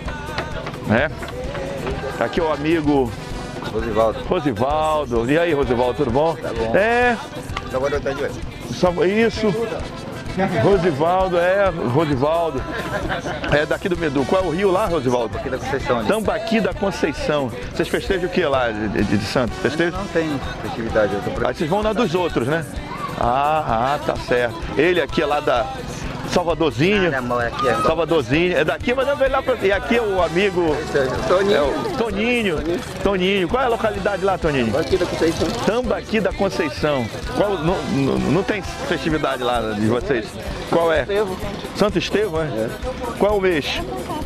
Speaker 2: né? Aqui é o amigo
Speaker 24: Rosivaldo.
Speaker 2: Rosivaldo. E aí, Rosivaldo, tudo bom?
Speaker 24: Tá bom.
Speaker 2: É.
Speaker 24: Salvador tá de hoje.
Speaker 2: Isso. Rosivaldo, é, Rosivaldo. É daqui do Medu. Qual é o rio lá, Rosivaldo?
Speaker 24: Tambaqui da Conceição. Ali.
Speaker 2: Tambaqui da Conceição. Vocês festejam o que lá de, de, de Santos? Festejam?
Speaker 24: Não tem festividade. Eu tô por...
Speaker 2: Aí vocês vão na dos outros, né? Ah, ah, tá certo. Ele aqui é lá da Salvadorzinho.
Speaker 24: Ah, não, aqui é...
Speaker 2: Salvadorzinho. É daqui, mas não veio lá pra... E aqui é o amigo...
Speaker 24: Toninho.
Speaker 2: É o Toninho. Toninho. Toninho. Qual é a localidade lá, Toninho?
Speaker 24: Tambaqui da Conceição.
Speaker 2: Tambaqui da Conceição. Qual... Não, não, não tem festividade lá de vocês? Qual é?
Speaker 24: Estevão.
Speaker 2: Santo Estevão, é? é. Qual é o mês?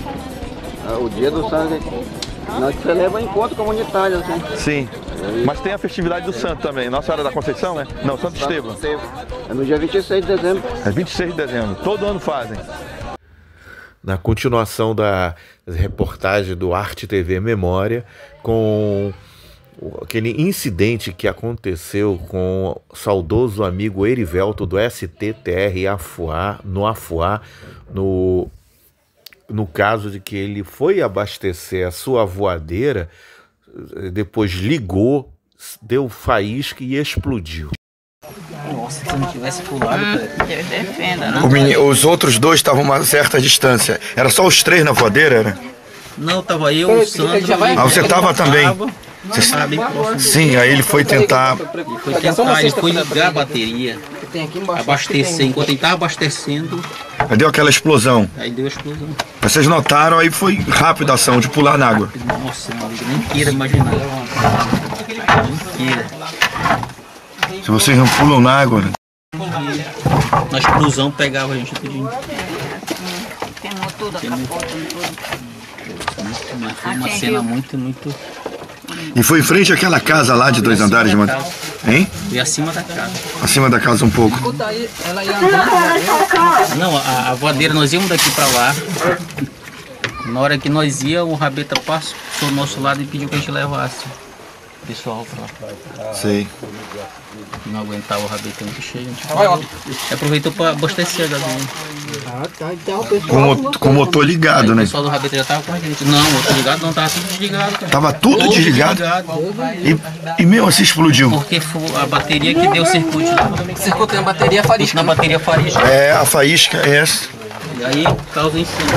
Speaker 24: É o dia do santo. Nós celebra encontro comunitário, assim.
Speaker 2: Sim. Mas tem a festividade do santo também. Nossa Senhora da Conceição, né? Não, Santo, Santo Estevão.
Speaker 24: Estevão. É no dia vinte e seis de dezembro.
Speaker 2: É vinte e seis de dezembro. Todo ano fazem.
Speaker 7: na continuação da reportagem do Arte T V Memória, com aquele incidente que aconteceu com o saudoso amigo Erivelto do S T T R Afuá, no Afuá, no, no caso de que ele foi abastecer a sua voadeira, depois ligou, deu faísca e explodiu.
Speaker 13: Nossa, se não tivesse pulado, hum, Deus defenda, né?
Speaker 14: O menino, os outros dois estavam a uma certa distância. Era só os três na voadeira, era?
Speaker 13: Não, tava eu, o Sandro...
Speaker 14: Ah, você estava também? Você... Sim, aí ele foi tentar...
Speaker 13: Ele foi tentar, ele foi ligar a bateria, abastecer. Enquanto ele estava abastecendo...
Speaker 14: Aí deu aquela explosão.
Speaker 13: Aí deu a explosão.
Speaker 14: Vocês notaram, aí foi rápida a ação de pular na água.
Speaker 13: Nossa, meu amigo, nem queira imaginar. Nem queira.
Speaker 14: Se vocês não pulam na água...
Speaker 13: Na explosão pegava a gente tudinho.
Speaker 18: Queimou tudo, acabou tudo.
Speaker 13: Foi uma cena muito, muito...
Speaker 14: E foi em frente àquela casa lá de dois andares, mano? Hein?
Speaker 13: Foi acima da casa.
Speaker 14: Acima da casa um pouco.
Speaker 13: Ela ia andando. Não, a, a voadeira, nós íamos daqui pra lá. Na hora que nós íamos, o Rabeta passou ao nosso lado e pediu que a gente levasse o pessoal pra lá.
Speaker 14: Sei.
Speaker 13: Não aguentava o Rabeta muito cheio. A gente aproveitou pra abastecer a gasolina.
Speaker 14: Com, com o motor ligado, né?
Speaker 13: O pessoal do Rabeta já tava com a gente. Não, o motor ligado não, tava tudo desligado. Cara.
Speaker 14: Tava tudo, tudo desligado? desligado. E, e mesmo assim explodiu?
Speaker 13: Porque foi a bateria que deu circuito. Circuito na bateria faísca. Na bateria faísca.
Speaker 14: É, a faísca é essa.
Speaker 13: E aí causa incêndio.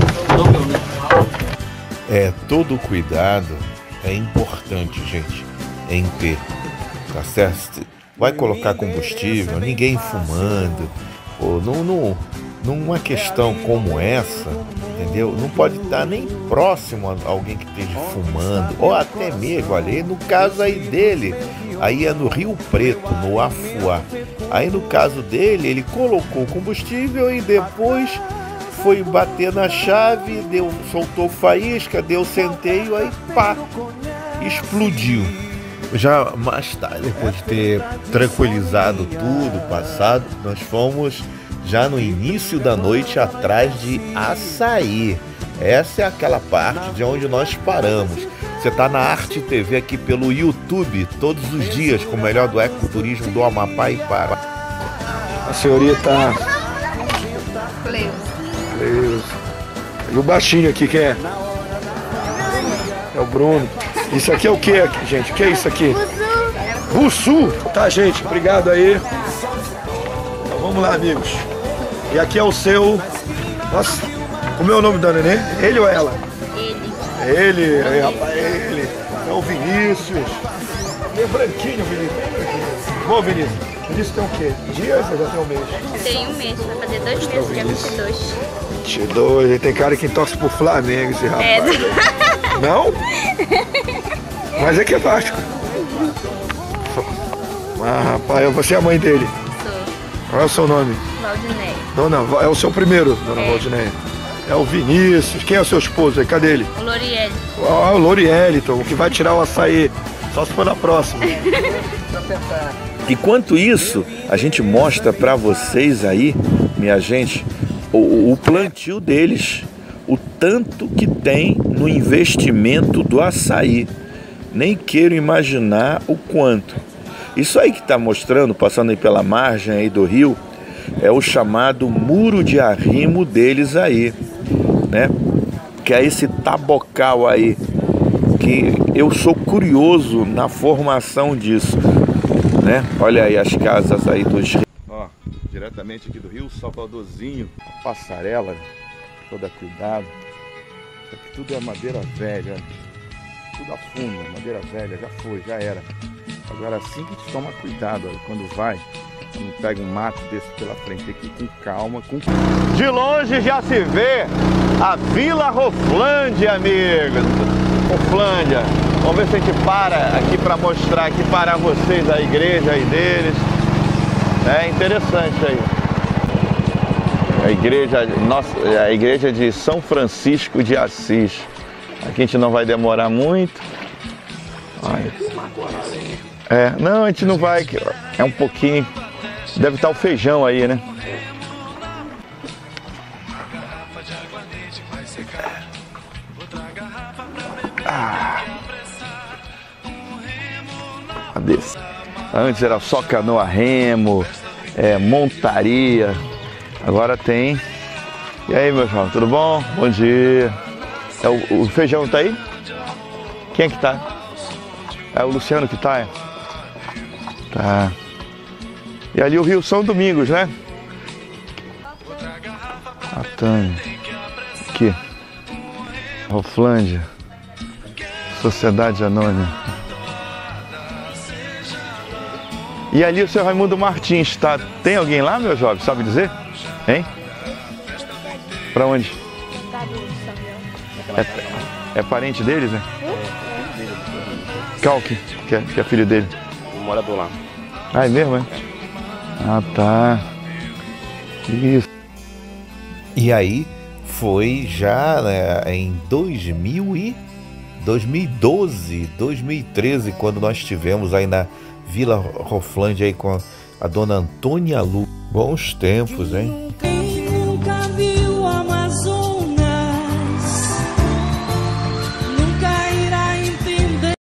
Speaker 7: É, todo cuidado é importante, gente, em ter, tá certo? Vai colocar combustível, ninguém fumando, ou não, não, numa questão como essa, entendeu? Não pode estar nem próximo a alguém que esteja fumando, ou até mesmo ali, no caso aí dele, aí é no Rio Preto, no Afuá. Aí no caso dele, ele colocou combustível e depois foi bater na chave, deu, soltou faísca, deu centeio, aí pá, explodiu. Já mais tarde, depois de ter tranquilizado tudo, passado, nós fomos já no início da noite atrás de Açaí. Essa é aquela parte de onde nós paramos. Você está na Arte T V aqui pelo YouTube, todos os dias, com o melhor do ecoturismo do Amapá e Pará.
Speaker 14: A senhorita... Cleusa. E o baixinho aqui, quem é? É o Bruno. Isso aqui é o que, gente? O que é isso aqui? Bussu. Tá, gente, obrigado aí. Então, vamos lá, amigos. E aqui é o seu... Nossa, como é o nome da neném? Ele ou ela?
Speaker 18: Ele.
Speaker 14: É ele, é, rapaz, é ele. É o Vinícius. Meio branquinho, Vinícius. Bem branquinho. Bom, Vinícius. Vinícius tem o quê? Dias ou já tem um mês?
Speaker 18: Tem um mês, vai fazer dois meses, dia vinte e dois.
Speaker 14: vinte e dois, ele tem cara que torce pro Flamengo, esse rapaz. É. Não? Mas é que é Vasco. Ah, rapaz, você é a mãe dele?
Speaker 18: Sou.
Speaker 14: Qual é o seu nome?
Speaker 18: Valdineia.
Speaker 14: Dona, é o seu primeiro, dona
Speaker 18: É.
Speaker 14: Valdineia. É o Vinícius. Quem é o seu esposo aí? Cadê ele?
Speaker 18: O Loriel.
Speaker 14: Ah, o Lorielito, o que vai tirar o açaí. Só se for na próxima. Enquanto isso, a gente mostra para vocês aí, minha gente, o, o plantio deles, o tanto que tem no investimento do açaí. Nem quero imaginar o quanto. Isso aí que está mostrando, passando aí pela margem aí do rio, é o chamado muro de arrimo deles aí, né? Que é esse tabocal aí, que eu sou curioso na formação disso, né? Olha aí as casas aí dos... Ó, diretamente aqui do Rio Salvadorzinho, a passarela, toda cuidado. Isso aqui tudo é madeira velha, tudo afunda, madeira velha, já foi, já era. Agora assim que a gente toma cuidado, ó, quando vai, não pega um mato desse pela frente, tem que ir com calma, com... De longe já se vê a Vila Roflândia, amigos. Roflândia. Vamos ver se a gente para aqui para mostrar aqui para vocês a igreja aí deles. É interessante aí. A igreja, nossa, a igreja de São Francisco de Assis. Aqui a gente não vai demorar muito. Olha. É, não, a gente não vai, é um pouquinho, deve estar o feijão aí, né?
Speaker 2: Ah. Cadê? Antes era só canoa remo, é, montaria. Agora tem. E aí, meu irmão, tudo bom? Bom dia. É, o, o feijão tá aí? Quem é que tá? É o Luciano que tá? É? Tá. E ali o Rio São Domingos, né? A Tânia. Aqui. Roflândia. Sociedade Anônima. E ali o seu Raimundo Martins, tá? Tem alguém lá, meu jovem? Sabe dizer? Hein? Pra onde? É, é parente deles, né? Calque, que é, que é filho dele.
Speaker 10: Um morador lá.
Speaker 2: Ah, é mesmo, é? Ah, tá. Isso.
Speaker 7: E aí foi já, né, em dois mil e doze, dois mil e treze, quando nós estivemos aí na Vila Roflândia aí com a dona Antônia Lu. Bons tempos, hein?